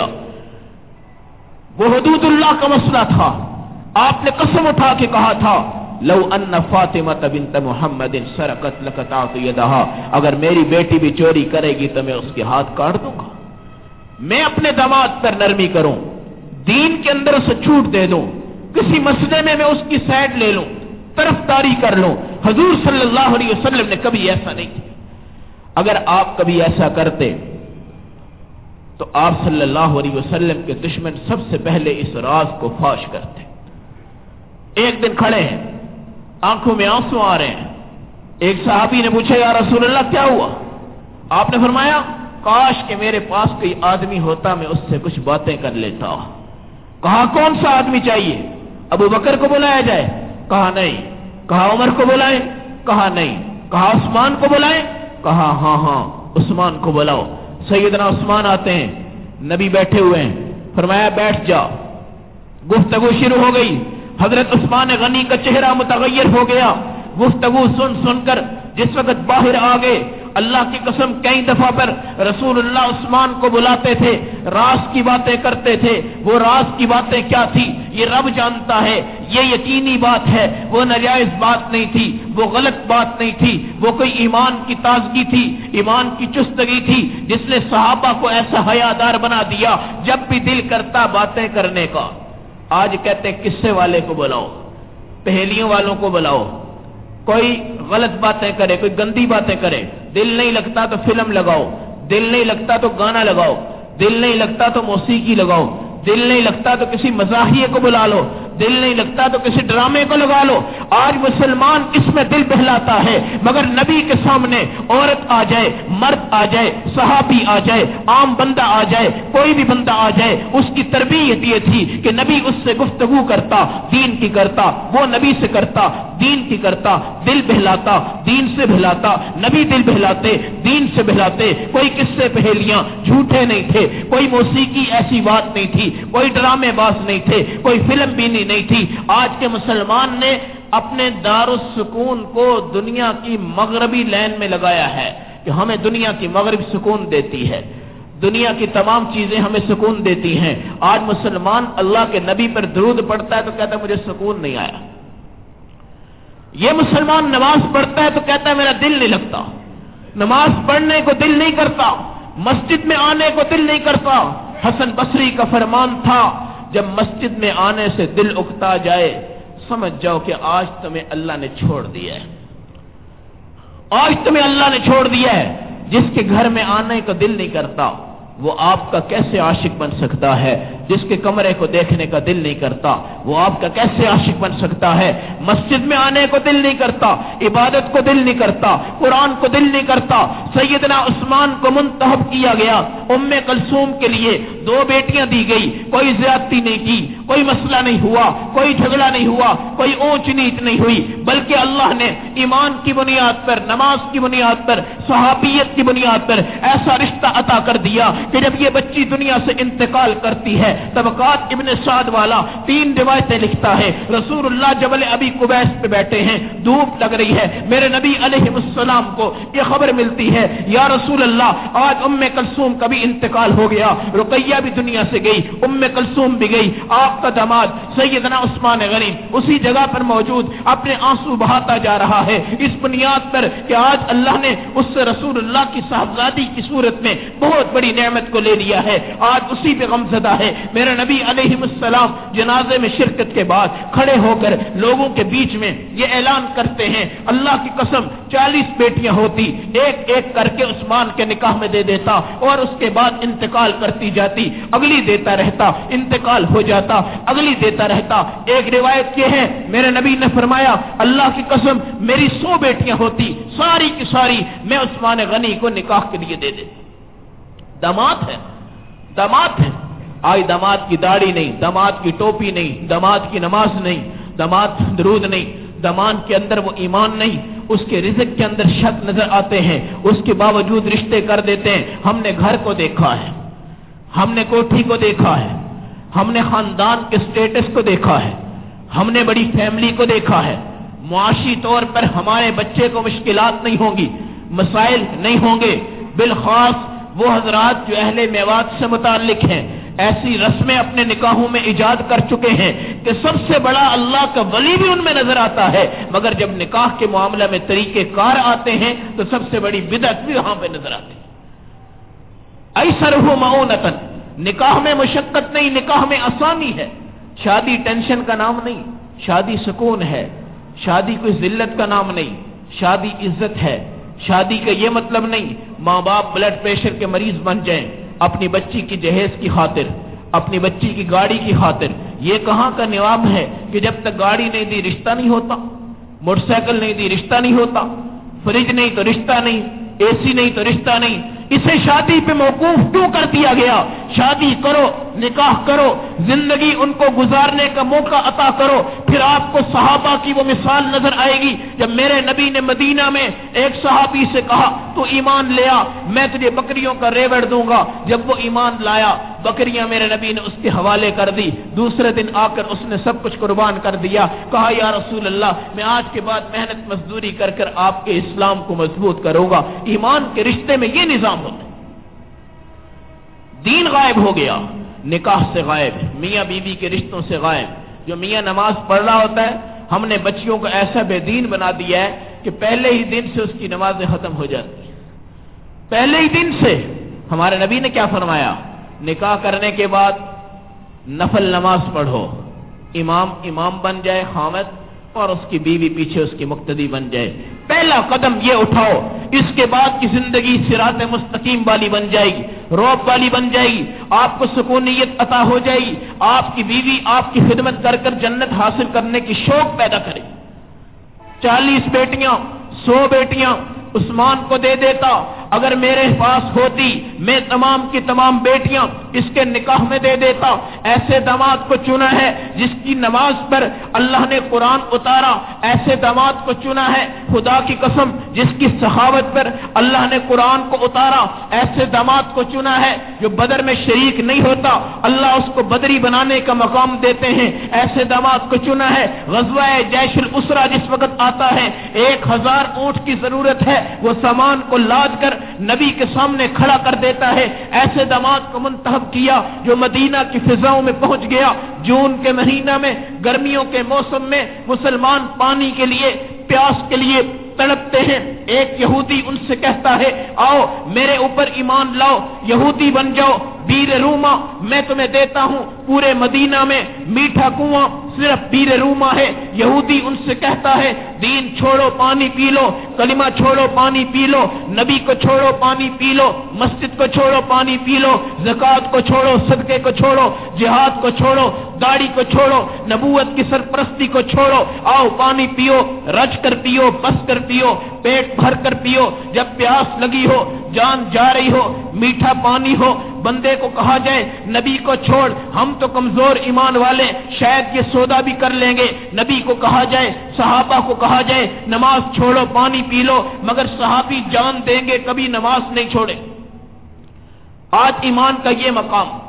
وہ حدود اللہ کا مسئلہ تھا، آپ نے قسم اٹھا کے کہا تھا لو ان فاطمہ بنت محمد سرقت لقطعت یدہا، اگر میری بیٹی بھی چوری کرے گی تو میں اس کے ہاتھ کاٹ دوں گا۔ میں اپنے داماد پر نرمی کروں، دین کے اندر اسے چھوٹ دے دوں، کسی مسئلے میں اس کی سائڈ لے لوں، طرفداری کر لوں۔ حضور صلی اللہ علیہ وسلم نے کبھی ایسا نہیں کیا۔ اگر آپ کبھی ایسا کرتے تو آپ صلی اللہ علیہ وسلم کے دشمن سب سے پہلے اس راز کو فاش کرتے۔ ایک دن کھڑے ہیں، آنکھوں میں آنسو آ رہے ہیں، ایک صحابی نے پوچھا یا رسول اللہ کیا ہوا؟ آپ نے فرمایا کاش کہ میرے پاس کوئی آدمی ہوتا میں اس سے کچھ باتیں کر لیتا۔ کہا کون سا آدمی چاہیے؟ ابو بکر کو بلایا جائے؟ کہا نہیں۔ کہا عمر کو بلائیں؟ کہا نہیں۔ کہا عثمان کو بلائیں؟ کہا ہاں عثمان کو بلاؤ۔ سیدنا عثمان آتے ہیں، نبی بیٹھے ہوئے ہیں، فرمایا بیٹھ جا۔ گفتگو شروع ہو گئی، حضرت عثمان غنی کا چہرہ متغیر ہو گیا، گفتگو سن سن کر جس وقت باہر آ گئے، اللہ کی قسم کئی دفعہ پر رسول اللہ عثمان کو بلاتے تھے، راز کی باتیں کرتے تھے۔ وہ راز کی باتیں کیا تھی یہ رب جانتا ہے، یہ یقینی بات ہے، وہ ناجائز بات نہیں تھی، وہ غلط بات نہیں تھی، وہ کوئی ایمان کی تازگی تھی، ایمان کی چستگی تھی جس نے صحابہ کو ایسا حیادار بنا دیا جب بھی دل کرتا باتیں کرنے کا۔ آج کہتے ہیں قصے والے کو بلاؤ، پہیلیوں والوں کو بلاؤ، کوئی غلط باتیں کرے، کوئی گندی باتیں کرے، دل نہیں لگتا تو فلم لگاؤ، دل نہیں لگتا تو گانا لگاؤ، دل نہیں لگتا تو موسیقی لگاؤ، دل نہیں لگتا تو کسی مزاحیے کو بلا لو، دل نہیں لگتا تو کسی ڈرامے کو لگا لو۔ آج مسلمان اس میں دل بہلاتا ہے، مگر نبی کے سامنے عورت آ جائے، مرد آ جائے، صحابی آ جائے، عام بندہ آ جائے، کوئی بھی بندہ آ جائے، اس کی تربیت یہ تھی کہ نبی اس سے گفتگو کرتا، دین کی کرتا، وہ نبی سے کرتا، دین کی کرتا، دل بہلاتا، دین سے بہلاتا، نبی دل بہلاتے، دین سے بہلاتے۔ کوئی قصے پہیلیاں جھوٹے نہیں تھے، کوئی موسیقی ایسی بات نہیں تھی، کوئی ڈرامے باز نہیں تھے، کوئی فلم بینی نہیں تھی۔ آج کے مسلمان نے اپنے دارالسکون کو دنیا کی مغربی لین میں لگایا ہے کہ ہمیں دنیا کی مغرب سکون دیتی ہے، دنیا کی تمام چیزیں ہمیں سکون دیتی ہیں۔ آج مسلمان اللہ کے نبی پر درود پڑھتا ہے تو کہتا ہے مجھے سکون نہیں آیا۔ یہ مسلمان نماز پڑھتا ہے تو کہتا ہے میرا دل نہیں لگتا، نماز پڑھنے کو دل نہیں کرتا، مسجد میں آنے کو دل نہیں کرتا۔ حسن بصری کا فرمان تھا جب مسجد میں آنے سے دل اکتا جائے سمجھ جاؤ کہ آج تمہیں اللہ نے چھوڑ دیا ہے، آج تمہیں اللہ نے چھوڑ دیا ہے۔ جس کے گھر میں آنے کو دل نہیں کرتا وہ آپ کا کیسے عاشق بن سکتا ہے؟ جس کے کمرے کو دیکھنے کا دل نہیں کرتا وہ آپ کا کیسے عاشق بن سکتا ہے؟ مسجد میں آنے کو دل نہیں کرتا، عبادت کو دل نہیں کرتا، قرآن کو دل نہیں کرتا۔ سیدنا عثمان کو منتخب کیا گیا، ام کلثوم کے لیے 2 بیٹیاں دی گئی، کوئی زیادتی نہیں کی، کوئی مسئلہ نہیں ہوا، کوئی جھگڑا نہیں ہوا، کوئی اونچ نیچ نہیں ہوئی، بلکہ اللہ نے ایمان کی بنیاد پر، نماز کی بنیاد پر، صحابیت کی بنیاد پر ایسا رشتہ عطا کر دیا کہ جب یہ بچی دنیا سے انتقال کرتی ہے तबकात इब्न साद वाला 3 रिवायतें लिखता है। रसूलुल्लाह जबल अबी कुबैस पे बैठे हैं, धूप लग रही है, मेरे नबी अलैहिस्सलाम को ये खबर मिलती है, या रसूल अल्लाह आज उम्मे कलसूम का भी इंतकाल हो गया, रुकैया भी दुनिया से गई, उम्मे कलसूम भी गई, आपका दामाद सैयदना उस्मान गनी उसी जगह पर मौजूद अपने आंसू बहाता जा रहा है, इस बुनियाद पर कि आज अल्लाह ने उससे रसूलुल्लाह की साहबजादी की सूरत में बहुत बड़ी नेमत को ले लिया है, आज उसी पे गमज़दा है। मेरे नबी अलैहिस्सलाम जनाजे में शिरकत के बाद खड़े होकर लोगों के बीच में ये ऐलान करते हैं, अल्लाह की कसम 40 बेटियां होती, एक एक करके उस्मान के निकाह में दे देता और उसके बाद इंतकाल करती जाती, अगली देता रहता, इंतकाल हो जाता, अगली देता रहता। एक रिवायत ये है, मेरे नबी ने फरमाया अल्लाह की कसम मेरी 100 बेटियां होती, सारी की सारी मैं उस्मान गनी को निकाह के लिए दे देती। दामाद है, दामाद है, आज दामाद की दाढ़ी नहीं, दामाद की टोपी नहीं, दामाद की नमाज नहीं, दामाद दरूद नहीं, दामाद के अंदर वो ईमान नहीं, उसके रिज़्क़ के अंदर शक नजर आते हैं, उसके बावजूद रिश्ते कर देते हैं। हमने घर को देखा है, हमने कोठी को देखा है, हमने खानदान के स्टेटस को देखा है, हमने बड़ी फैमिली को देखा है, मुआशी तौर पर हमारे बच्चे को मुश्किलात नहीं होंगी, मसाइल नहीं होंगे। बिलखास वो हजरात जो अहले मेवात से मुताल्लिक हैं, ऐसी रस्में अपने निकाहों में इजाद कर चुके हैं कि सबसे बड़ा अल्लाह का वली भी उनमें नजर आता है, मगर जब निकाह के मामले में तरीके कार आते हैं तो सबसे बड़ी बिदअत भी वहां पे नजर आती है। ऐसरहु मऊनतन, निकाह में मुशक्कत नहीं, निकाह में आसानी है। शादी टेंशन का नाम नहीं, शादी सुकून है, शादी कोई जिल्लत का नाम नहीं, शादी इज्जत है। शादी का ये मतलब नहीं माँ बाप ब्लड प्रेशर के मरीज बन जाएं अपनी बच्ची की जहेज की खातिर, अपनी बच्ची की गाड़ी की खातिर। ये कहाँ का निवाब है कि जब तक गाड़ी नहीं दी रिश्ता नहीं होता, मोटरसाइकिल नहीं दी रिश्ता नहीं होता, फ्रिज नहीं तो रिश्ता नहीं, एसी नहीं तो रिश्ता नहीं। इसे शादी पे मौकूफ क्यों कर दिया गया? शादी करो, निकाह करो, जिंदगी उनको गुजारने का मौका अता करो, फिर आपको सहाबा की वो मिसाल नजर आएगी। जब मेरे नबी ने मदीना में एक सहाबी से कहा तो ईमान ले आ, मैं तुझे बकरियों का रेवड़ दूंगा। जब वो ईमान लाया, बकरियां मेरे नबी ने उसके हवाले कर दी। दूसरे दिन आकर उसने सब कुछ कुर्बान कर दिया। कहा या रसूल अल्लाह, मैं आज के बाद मेहनत मजदूरी कर कर आपके इस्लाम को मजबूत करूंगा। ईमान के रिश्ते में ये निजाम होता है। दीन गायब हो गया, निकाह से गायब, मियाँ बीवी के रिश्तों से गायब। जो मियाँ नमाज पढ़ रहा होता है, हमने बच्चियों को ऐसा बेदीन बना दिया है कि पहले ही दिन से उसकी नमाजें खत्म हो जाती है। पहले ही दिन से। हमारे नबी ने क्या फरमाया? निकाह करने के बाद नफल नमाज पढ़ो, इमाम बन जाए खामद, और उसकी बीवी पीछे उसकी मुक्तदी बन जाए। पहला कदम ये उठाओ, इसके बाद की जिंदगी सिरात मुस्तकीम वाली बन जाएगी, रौब वाली बन जाएगी, आपको सुकूनियत अता हो जाएगी। आपकी बीवी आपकी खिदमत कर कर जन्नत हासिल करने की शौक पैदा करेगी। 40 बेटियां, 100 बेटियां उस्मान को दे देता। अगर मेरे पास होती, मैं तमाम की तमाम बेटियां इसके निकाह में दे देता। ऐसे दामाद को चुना है जिसकी नमाज पर अल्लाह ने कुरान उतारा। ऐसे दामाद को चुना है खुदा की कसम जिसकी सखावत पर अल्लाह ने कुरान को उतारा। ऐसे दामाद को चुना है जो बदर में शरीक नहीं होता, अल्लाह उसको बदरी बनाने का मकाम देते हैं। ऐसे दामाद को चुना है ग़ज़वा जैशुल उसरा जिस वक्त आता है 1000 ऊंट की जरूरत है, वो सामान को लाद कर नबी के सामने खड़ा कर देता है। ऐसे दामाद को मुंतखब किया जो मदीना की फिजाओं में पहुंच गया। जून के महीना में, गर्मियों के मौसम में मुसलमान पानी के लिए, प्यास के लिए तड़पते हैं। एक यहूदी उनसे कहता है, आओ मेरे ऊपर ईमान लाओ, यहूदी बन जाओ। बीर रूमा मैं तुम्हें देता हूं, पूरे मदीना में मीठा कुआं सिर्फ बीर रूमा है। यहूदी उनसे कहता है, दीन छोड़ो पानी पी लो, कलिमा छोड़ो पानी पी लो, नबी को छोड़ो पानी पी लो, मस्जिद को छोड़ो पानी पी लो, ज़कात को छोड़ो, सदके को छोड़ो, जिहाद को छोड़ो, दाढ़ी को छोड़ो, नबूवत की सरपरस्ती को छोड़ो। आओ पानी पियो, रज कर पियो, बस कर पियो, पेट भर कर पियो। जब प्यास लगी हो, जान जा रही हो, मीठा पानी हो, बंदे को कहा जाए नबी को छोड़, हम तो कमजोर ईमान वाले, शायद ये सौदा भी कर लेंगे। नबी को कहा जाए, सहाबा को कहा जाए नमाज छोड़ो पानी पी लो, मगर सहाबी जान देंगे कभी नमाज नहीं छोड़े। आज ईमान का ये मकाम,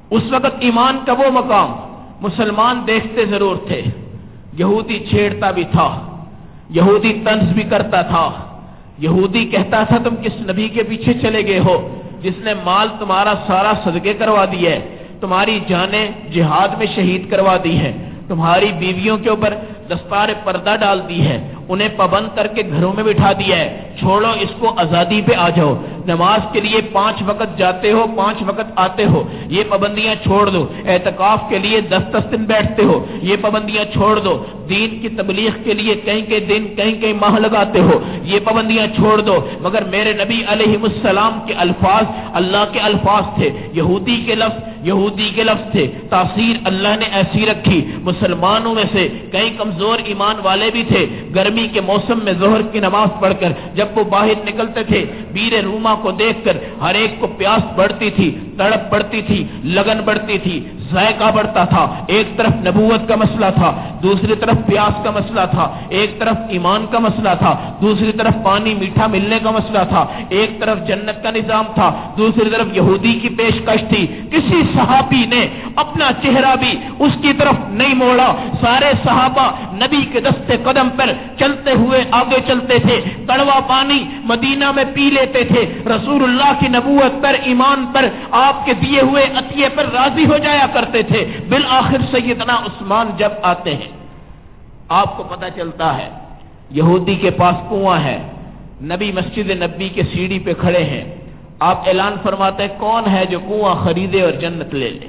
उस वक्त ईमान का वो मकाम मुसलमान देखते जरूर थे, यहूदी छेड़ता भी था, यहूदी तंज भी करता था, यहूदी कहता था तुम किस नबी के पीछे चले गए हो जिसने माल तुम्हारा सारा सदके करवा दिया है, तुम्हारी जानें जिहाद में शहीद करवा दी है, तुम्हारी बीवियों के ऊपर दस्तार पर्दा डाल दी है, उन्हें पाबंद करके घरों में बिठा दिया है, छोड़ो इसको, आजादी पे आ जाओ, नमाज के लिए 5 वक्त जाते हो, 5 वक्त आते हो, ये पाबंदियां छोड़ दो, एतकाफ के लिए 10-10 दिन बैठते हो, ये पाबंदियां छोड़ दो, दीन की तबलीग के लिए कहीं दिन कहीं माह लगाते हो, ये पाबंदियां छोड़ दो। मगर मेरे नबी अलैहिस्सलाम के अल्फाज अल्लाह के अल्फाज थे, यहूदी के लफ्ज थे, तासीर अल्लाह ने ऐसी रखी। मुसलमानों में से कई कमजोर ईमान वाले भी थे, गर्मी के मौसम में जोहर की नमाज पढ़कर जब वो बाहर निकलते थे, बीर रूमा को देखकर हर एक को प्यास बढ़ती थी, तड़प बढ़ती थी, लगन बढ़ती थी, जायका बढ़ता था। एक तरफ नबूवत का मसला था, दूसरी तरफ प्यास का मसला था, एक तरफ ईमान का मसला था, दूसरी तरफ पानी मीठा मिलने का मसला था, एक तरफ जन्नत का निजाम था, दूसरी तरफ यहूदी की पेशकश थी। किसी सहाबी ने अपना चेहरा भी उसकी तरफ नहीं मोड़ा। सारे सहाबा नबी के दस्ते कदम पर चलते हुए आगे चलते थे, कड़वा पानी मदीना में पी लेते थे, रसूलुल्लाह की नबूवत पर, ईमान पर, आपके दिए हुए अतिये पर राजी हो जाया करते थे। बिल आखिर सैयदना उस्मान जब आते हैं, आपको पता चलता है यहूदी के पास कुआं है, नबी मस्जिद नबी के सीढ़ी पे खड़े हैं, आप ऐलान फरमाते हैं कौन है जो कुआं खरीदे और जन्नत ले ले।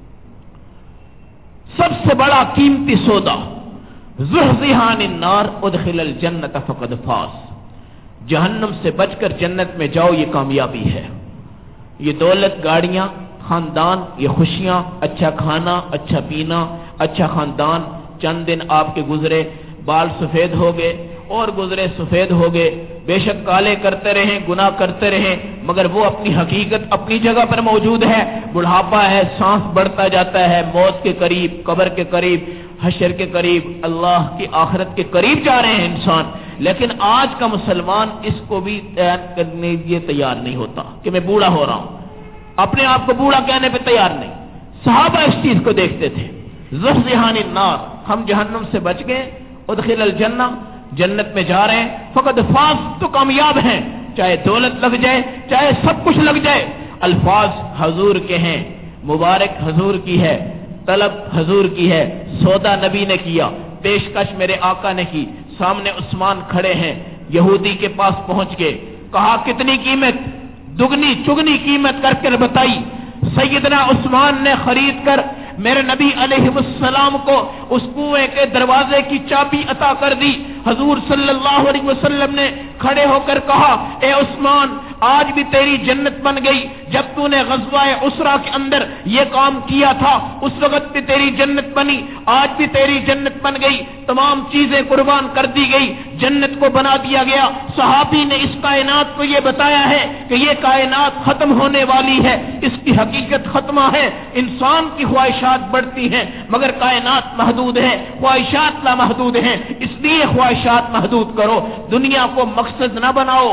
सबसे बड़ा कीमती सौदा, ज़ुहज़िहान अन्नार उदखिलल जन्नत फ़क़द फ़ाज़, जहन्नम से बचकर जन्नत में जाओ, ये कामयाबी है। ये दौलत, गाड़ियां, खानदान, ये खुशियां, अच्छा खाना, अच्छा पीना, अच्छा खानदान, चंद दिन आपके गुजरे, बाल सफेद हो गए और गुजरे सफेद हो गए, बेशक काले करते रहे, गुनाह करते रहे, मगर वो अपनी हकीकत अपनी जगह पर मौजूद है। बुढ़ापा है, सांस बढ़ता जाता है, मौत के करीब, कब्र के करीब, हशर के करीब, अल्लाह की आखिरत के करीब जा रहे हैं इंसान। लेकिन आज का मुसलमान इसको भी करने के लिए तैयार नहीं होता कि मैं बूढ़ा हो रहा हूं, अपने आप को बूढ़ा कहने पे तैयार नहीं। सहाबा इस चीज को देखते थे, ज़ुहज़िहान अन्नार, हम जहन्नम से बच गए, उदखिलल जन्ना, जन्नत में जा रहे हैं, फकद फाज, तो कामयाब हैं, चाहे दौलत लग जाए, चाहे सब कुछ लग जाए। अल्फाज हजूर के हैं, मुबारक हजूर की है, तलब हजूर की है, सौदा नबी ने किया, पेशकश मेरे आका ने की। सामने उस्मान खड़े हैं, यहूदी के पास पहुंच गए, कहा कितनी कीमत, दुगनी चुगनी कीमत करके बताई। सैयदना उस्मान ने खरीद कर मेरे नबी अलैहिस्सलाम को उस कुएं के दरवाजे की चाबी अता कर दी। हजूर सल्लल्लाहु अलैहि वसल्लम ने खड़े होकर कहा, ए उस्मान, आज भी तेरी जन्नत बन गई। जब तूने गज़वाए उसरा के अंदर ये काम किया था, उस वक्त भी तेरी जन्नत बनी, आज भी तेरी जन्नत बन गई। तमाम चीजें कुर्बान कर दी गई, जन्नत को बना दिया गया। सहाबी ने इस कायनात को ये बताया है कि ये कायनात खत्म होने वाली है, इसकी हकीकत खत्मा है। इंसान की ख्वाहिशात बढ़ती हैं, मगर कायनात महदूद है, ख्वाहिशात लामहदूद हैं। इसलिए ख्वाहिशात महदूद करो, दुनिया को मकसद न बनाओ,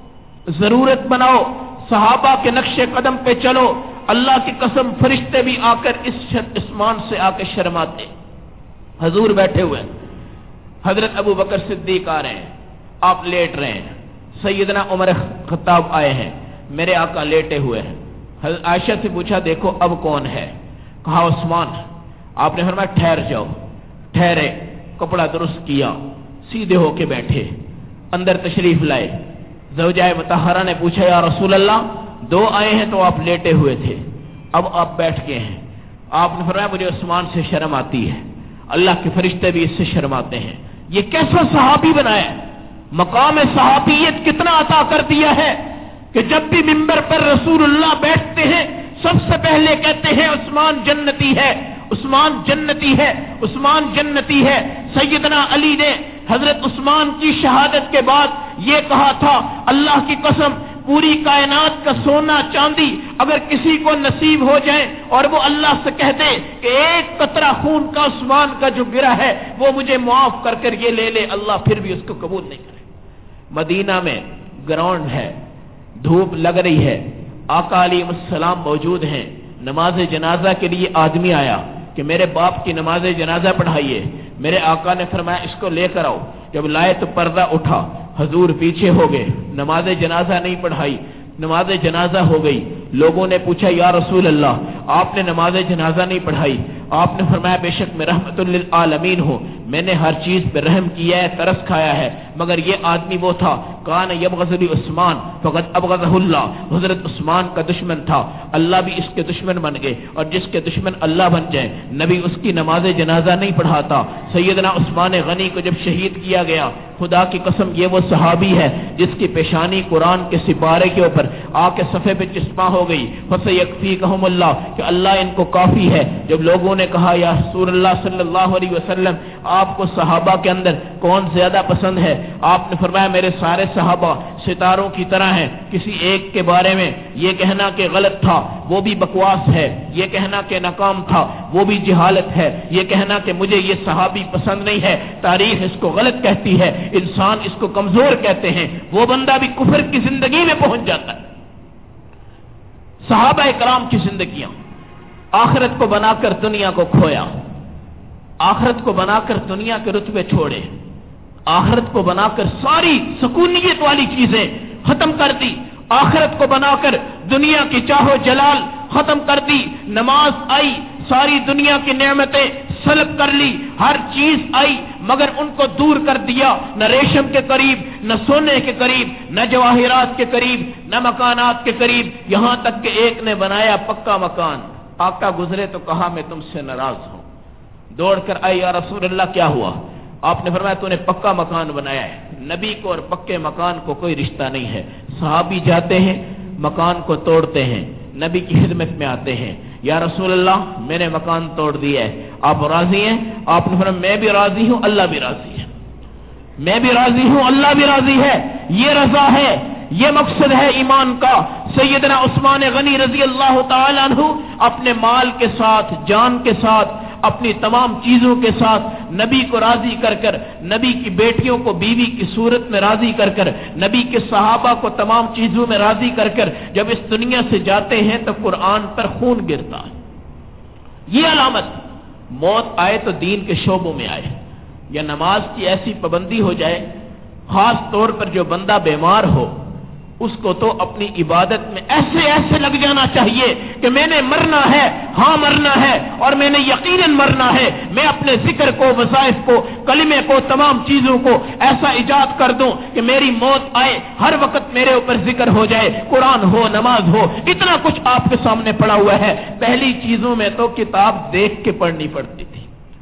जरूरत बनाओ। सहाबा के नक्शे कदम पे चलो। अल्लाह की कसम, फरिश्ते भी आकर इस आसमान से आकर शर्माते। हजूर बैठे हुए, हजरत अबू बकर सिद्दीक आ रहे हैं, आप लेट रहे हैं, सैयदना उमर खत्ताब आए हैं, मेरे आका लेटे हुए हैं। आयशा से पूछा, देखो अब कौन है? कहा उस्मान। आपने फरमाया ठहर जाओ। ठहरे, कपड़ा दुरुस्त किया, सीधे होके बैठे, अंदर तशरीफ लाए। ज़ौजाए मुतहरा ने पूछा, या रसूल अल्लाह, 2 आए हैं तो आप लेटे हुए थे, अब आप बैठ गए हैं। आपने फरमाया मुझे उस्मान से शर्म आती है, अल्लाह के फरिश्ते भी इससे शर्माते हैं। ये कैसा सहाबी बनाया, मकाम सहाबियत कितना अता कर दिया है कि जब भी मिंबर पर रसूलुल्लाह बैठते हैं, सबसे पहले कहते हैं उस्मान जन्नती है, उस्मान जन्नती है, उस्मान जन्नती है। सैयदना अली ने हजरत उस्मान की शहादत के बाद ये कहा था, अल्लाह की कसम, पूरी कायनात का सोना चांदी अगर किसी को नसीब हो जाए और वो अल्लाह से कह दे कि एक कतरा खून का उस्मान का जो गिरा है वो मुझे मुआफ कर कर ये ले ले, अल्लाह फिर भी उसको कबूल नहीं करे। मदीना में ग्राउंड है, धूप लग रही है, आका अलैहिस्सलाम मौजूद हैं, نماز جنازہ کے لیے آدمی آیا کہ میرے باپ کی نماز جنازہ پڑھائیے. میرے آقا نے فرمایا اس کو لے کر آؤ. جب لائے تو پردہ اٹھا, حضور پیچھے ہو گئے, نماز جنازہ نہیں پڑھائی, نماز جنازہ ہو گئی. لوگوں نے پوچھا یا رسول اللہ آپ نے نماز جنازہ نہیں پڑھائی. آپ نے فرمایا بے شک میں رحمت للعالمین ہوں, میں نے ہر چیز پہ رحم کیا ہے, ترس کھایا ہے, مگر یہ آدمی وہ تھا کان یبغض عثمان فقد ابغضہ اللہ, حضرت عثمان کا دشمن تھا, اللہ بھی اس کے دشمن بن گئے, اور جس کے دشمن اللہ بن جائے نبی اس کی نماز جنازہ نہیں پڑھاتا. سیدنا عثمان غنی کو جب شہید کیا گیا, خدا کی قسم یہ وہ صحابی ہے جس کی پیشانی قرآن کے سپارے کے اوپر آ کے صفحے پہ چسپاں ہو گئی. فسیکفیکہم اللہ, کہ اللہ ان کو کافی ہے. جب لوگوں نے کہا یا رسول اللہ صلی اللہ علیہ وسلم آپ کو صحابہ کے اندر کون زیادہ پسند ہے, آپ نے فرمایا میرے سارے صحابہ ستاروں کی طرح ہیں, کسی ایک کے بارے میں یہ کہنا کہ غلط تھا وہ بھی بکواس ہے, یہ کہنا کہ ناکام تھا وہ بھی جہالت ہے, یہ کہنا کہ مجھے یہ صحابی پسند نہیں ہے تاریخ اس کو غلط کہتی ہے, انسان اس کو کمزور کہتے ہیں, وہ بندہ بھی کفر کی زندگی میں پہنچ جاتا ہے. صحابہ کرام کی زندگیاں آخرت کو بنا کر دنیا کو کھویا, آخرت کو بنا کر دنیا کے رتبے چھوڑے, آخرت کو بنا کر ساری سکونیت والی چیزیں ختم کر دی, آخرت کو بنا کر دنیا کی چاہو جلال ختم کر دی. نماز آئی, ساری دنیا کی نعمتیں سلب کر لی, ہر چیز آئی مگر ان کو دور کر دیا. نہ ریشم کے قریب, نہ سونے کے قریب, نہ جواہرات کے قریب, نہ مکانات کے قریب, یہاں تک کہ ایک نے بنایا پکا مکان. آقا گزرے تو کہا میں تم سے ناراض ہوں. دوڑ کر آئی یا رسول اللہ کیا ہوا؟ آپ نے فرمایا تو نے پکا مکان بنایا ہے. نبی کو اور پکے مکان کو کوئی رشتہ نہیں ہے. صحابی جاتے ہیں مکان کو توڑتے ہیں, نبی کی خدمت میں آتے ہیں, یا رسول اللہ میں نے مکان توڑ دیا ہے, آپ راضی ہیں؟ آپ نے فرمایا میں بھی راضی ہوں, اللہ بھی راضی ہے. میں بھی راضی ہوں, اللہ بھی راضی ہے. یہ رضا ہے, یہ مقصد ہے ایمان کا. سیدنا عثمان غنی رضی اللہ تعالی عنہ اپنے مال کے ساتھ, جان کے ساتھ, اپنی تمام چیزوں کے ساتھ نبی کو راضی کر کر, نبی کی بیٹیوں کو بیوی کی صورت میں راضی کر کر, نبی کے صحابہ کو تمام چیزوں میں راضی کر کر جب اس دنیا سے جاتے ہیں تو قرآن پر خون گرتا ہے. یہ علامت موت آئے تو دین کے شعبوں میں آئے, یا نماز کی ایسی پابندی ہو جائے, خاص طور پر جو بندہ بیمار ہو اس کو تو اپنی عبادت میں ایسے لگ جانا چاہیے کہ میں نے مرنا ہے, ہاں مرنا ہے, اور میں نے یقیناً مرنا ہے. میں اپنے ذکر کو, وظائف کو, کلمے کو, تمام چیزوں کو ایسا ایجاد کر دوں کہ میری موت آئے ہر وقت میرے اوپر ذکر ہو جائے, قرآن ہو, نماز ہو, اتنا کچھ آپ کے سامنے پڑا ہوا ہے. پہلی چیزوں میں تو کتاب دیکھ کے پڑھنی پڑتی تھی.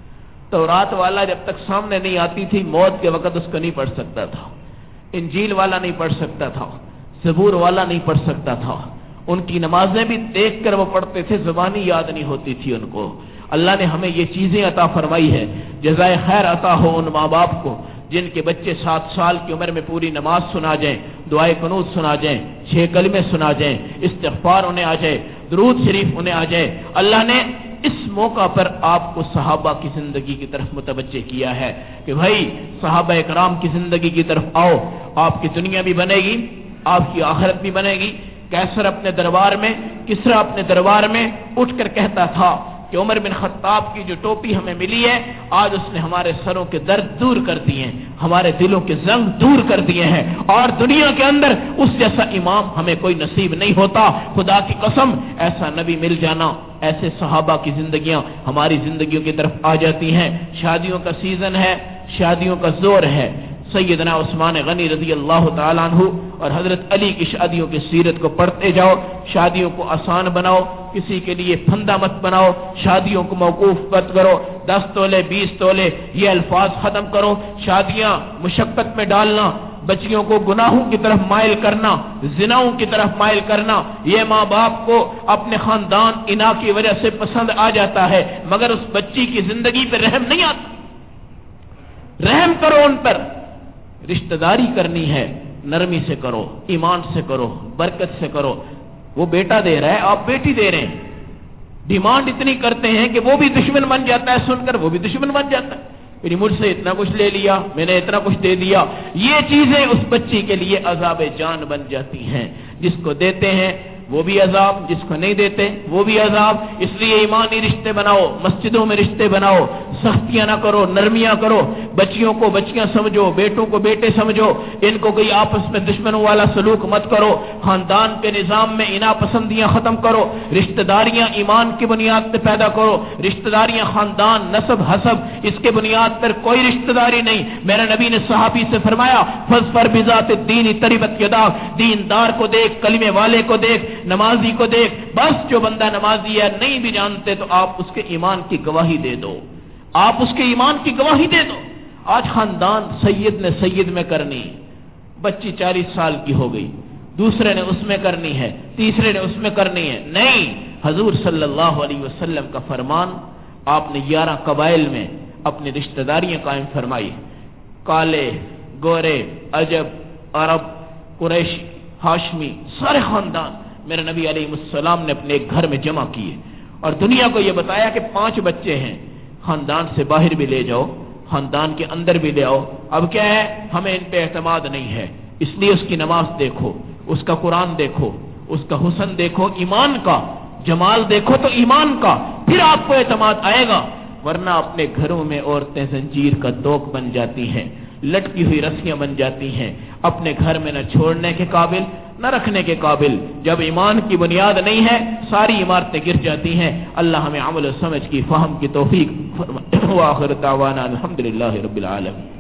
تورات والا جب تک سامنے نہیں آتی تھی موت کے وقت اس کو نہیں پڑھ سکتا تھا, انجیل والا نہیں پڑھ سکتا تھا, زبور والا نہیں پڑھ سکتا تھا. ان کی نمازیں بھی دیکھ کر وہ پڑھتے تھے, زبانی یاد نہیں ہوتی تھی ان کو. اللہ نے ہمیں یہ چیزیں عطا فرمائی ہے. جزائے خیر عطا ہو ان ماں باپ کو جن کے بچے 7 سال کی عمر میں پوری نماز سنا جائیں, دعائے قنوت سنا جائیں, 6 کلمے سنا جائیں, استغفار انہیں آ جائے, درود شریف انہیں آ جائے. اللہ نے اس موقع پر آپ کو صحابہ کی زندگی کی طرف متوجہ کیا ہے کہ بھائی صحابہ کرام کی زندگی کی طرف آؤ, آپ کی دنیا بھی بنے گی, آپ کی آخرت بھی بنے گی. کیسر اپنے دربار میں, کسرا اپنے دربار میں اٹھ کر کہتا تھا کہ عمر بن خطاب کی جو ٹوپی ہمیں ملی ہے آج اس نے ہمارے سروں کے درد دور کر دیے ہیں, ہمارے دلوں کے زنگ دور کر دیے ہیں, اور دنیا کے اندر اس جیسا امام ہمیں کوئی نصیب نہیں ہوتا. خدا کی قسم ایسا نبی مل جانا, ایسے صحابہ کی زندگیاں ہماری زندگیوں کی طرف آ جاتی ہیں. شادیوں کا سیزن ہے, شادیوں کا زور ہے. سیدنا عثمان غنی رضی اللہ تعالیٰ عنہ اور حضرت علی کی شادیوں کی سیرت کو پڑھتے جاؤ. شادیوں کو آسان بناؤ, کسی کے لیے پھندا مت بناؤ, شادیوں کو موقوف مت کرو. 10 تولے 20 تولے یہ الفاظ ختم کرو. شادیاں مشقت میں ڈالنا, بچیوں کو گناہوں کی طرف مائل کرنا, زناؤں کی طرف مائل کرنا, یہ ماں باپ کو اپنے خاندان انا کی وجہ سے پسند آ جاتا ہے مگر اس بچی کی زندگی پہ رحم نہیں آتا. رحم کرو ان پر. رشتہ داری کرنی ہے نرمی سے کرو, ایمان سے کرو, برکت سے کرو. وہ بیٹا دے رہا ہے, آپ بیٹی دے رہے ہیں, ڈیمانڈ اتنی کرتے ہیں کہ وہ بھی دشمن بن جاتا ہے, سن کر وہ بھی دشمن بن جاتا ہے. مجھ سے اتنا کچھ لے لیا, میں نے اتنا کچھ دے دیا. یہ چیزیں اس بچی کے لیے عذاب جان بن جاتی ہیں. جس کو دیتے ہیں وہ بھی عذاب، جس کو نہیں دیتے وہ بھی عذاب۔ اس لیے ایمانی رشتے بناؤ، مسجدوں میں رشتے بناؤ، سختیاں نہ کرو، نرمیاں کرو، بچیوں کو بچیاں سمجھو، بیٹوں کو بیٹے سمجھو، ان کو کوئی آپس میں دشمنوں والا سلوک مت کرو، خاندان کے نظام میں انا پسندیاں ختم کرو، رشتہ داریاں ایمان کی بنیاد پہ پیدا کرو، رشتہ داریاں خاندان، نسب، حسب، اس کے بنیاد پر کوئی رشتہ داری نہیں۔ میرے نبی نے صحابی سے فرمایا فاظفر بذات الدین تربت یداک، دیندار کو دیکھ، کلمے والے کو دیکھ، نمازی کو دیکھ، بس جو بندہ نمازی ہے نہیں بھی جانتے تو آپ اس کے ایمان کی گواہی دے دو، آپ اس کے ایمان کی گواہی دے دو۔ آج خاندان سید نے سید میں کرنی، بچی 40 سال کی ہو گئی، دوسرے نے اس میں کرنی ہے، تیسرے نے اس میں کرنی ہے، نہیں، حضور صلی اللہ علیہ وسلم کا فرمان، آپ نے 11 قبائل میں اپنی رشتہ داریاں قائم فرمائی، کالے، گورے، عجب، عرب، قریشی، ہاشمی، سارے خاندان میرے نبی علیہ السلام نے اپنے ایک گھر میں جمع کیے اور دنیا کو یہ بتایا کہ 5 بچے ہیں، خاندان سے باہر بھی لے جاؤ، خاندان کے اندر بھی لے آؤ، اب کیا ہے، ہمیں ان پہ اعتماد نہیں ہے، اس لیے اس کی نماز دیکھو، اس کا قرآن دیکھو، اس کا حسن دیکھو، ایمان کا جمال دیکھو تو ایمان کا، پھر آپ کو اعتماد آئے گا، ورنہ اپنے گھروں میں عورتیں زنجیر کا دوک بن جاتی ہیں، لٹکی ہوئی رسیاں بن جاتی ہیں، اپنے گھر میں نہ چھوڑنے کے قابل نہ رکھنے کے قابل۔ جب ایمان کی بنیاد نہیں ہے ساری عمارتیں گر جاتی ہیں۔ اللہ ہمیں عمل و سمجھ کی، فہم کی توفیق فرمائے۔ وآخر دعوانا الحمدللہ رب العالمین۔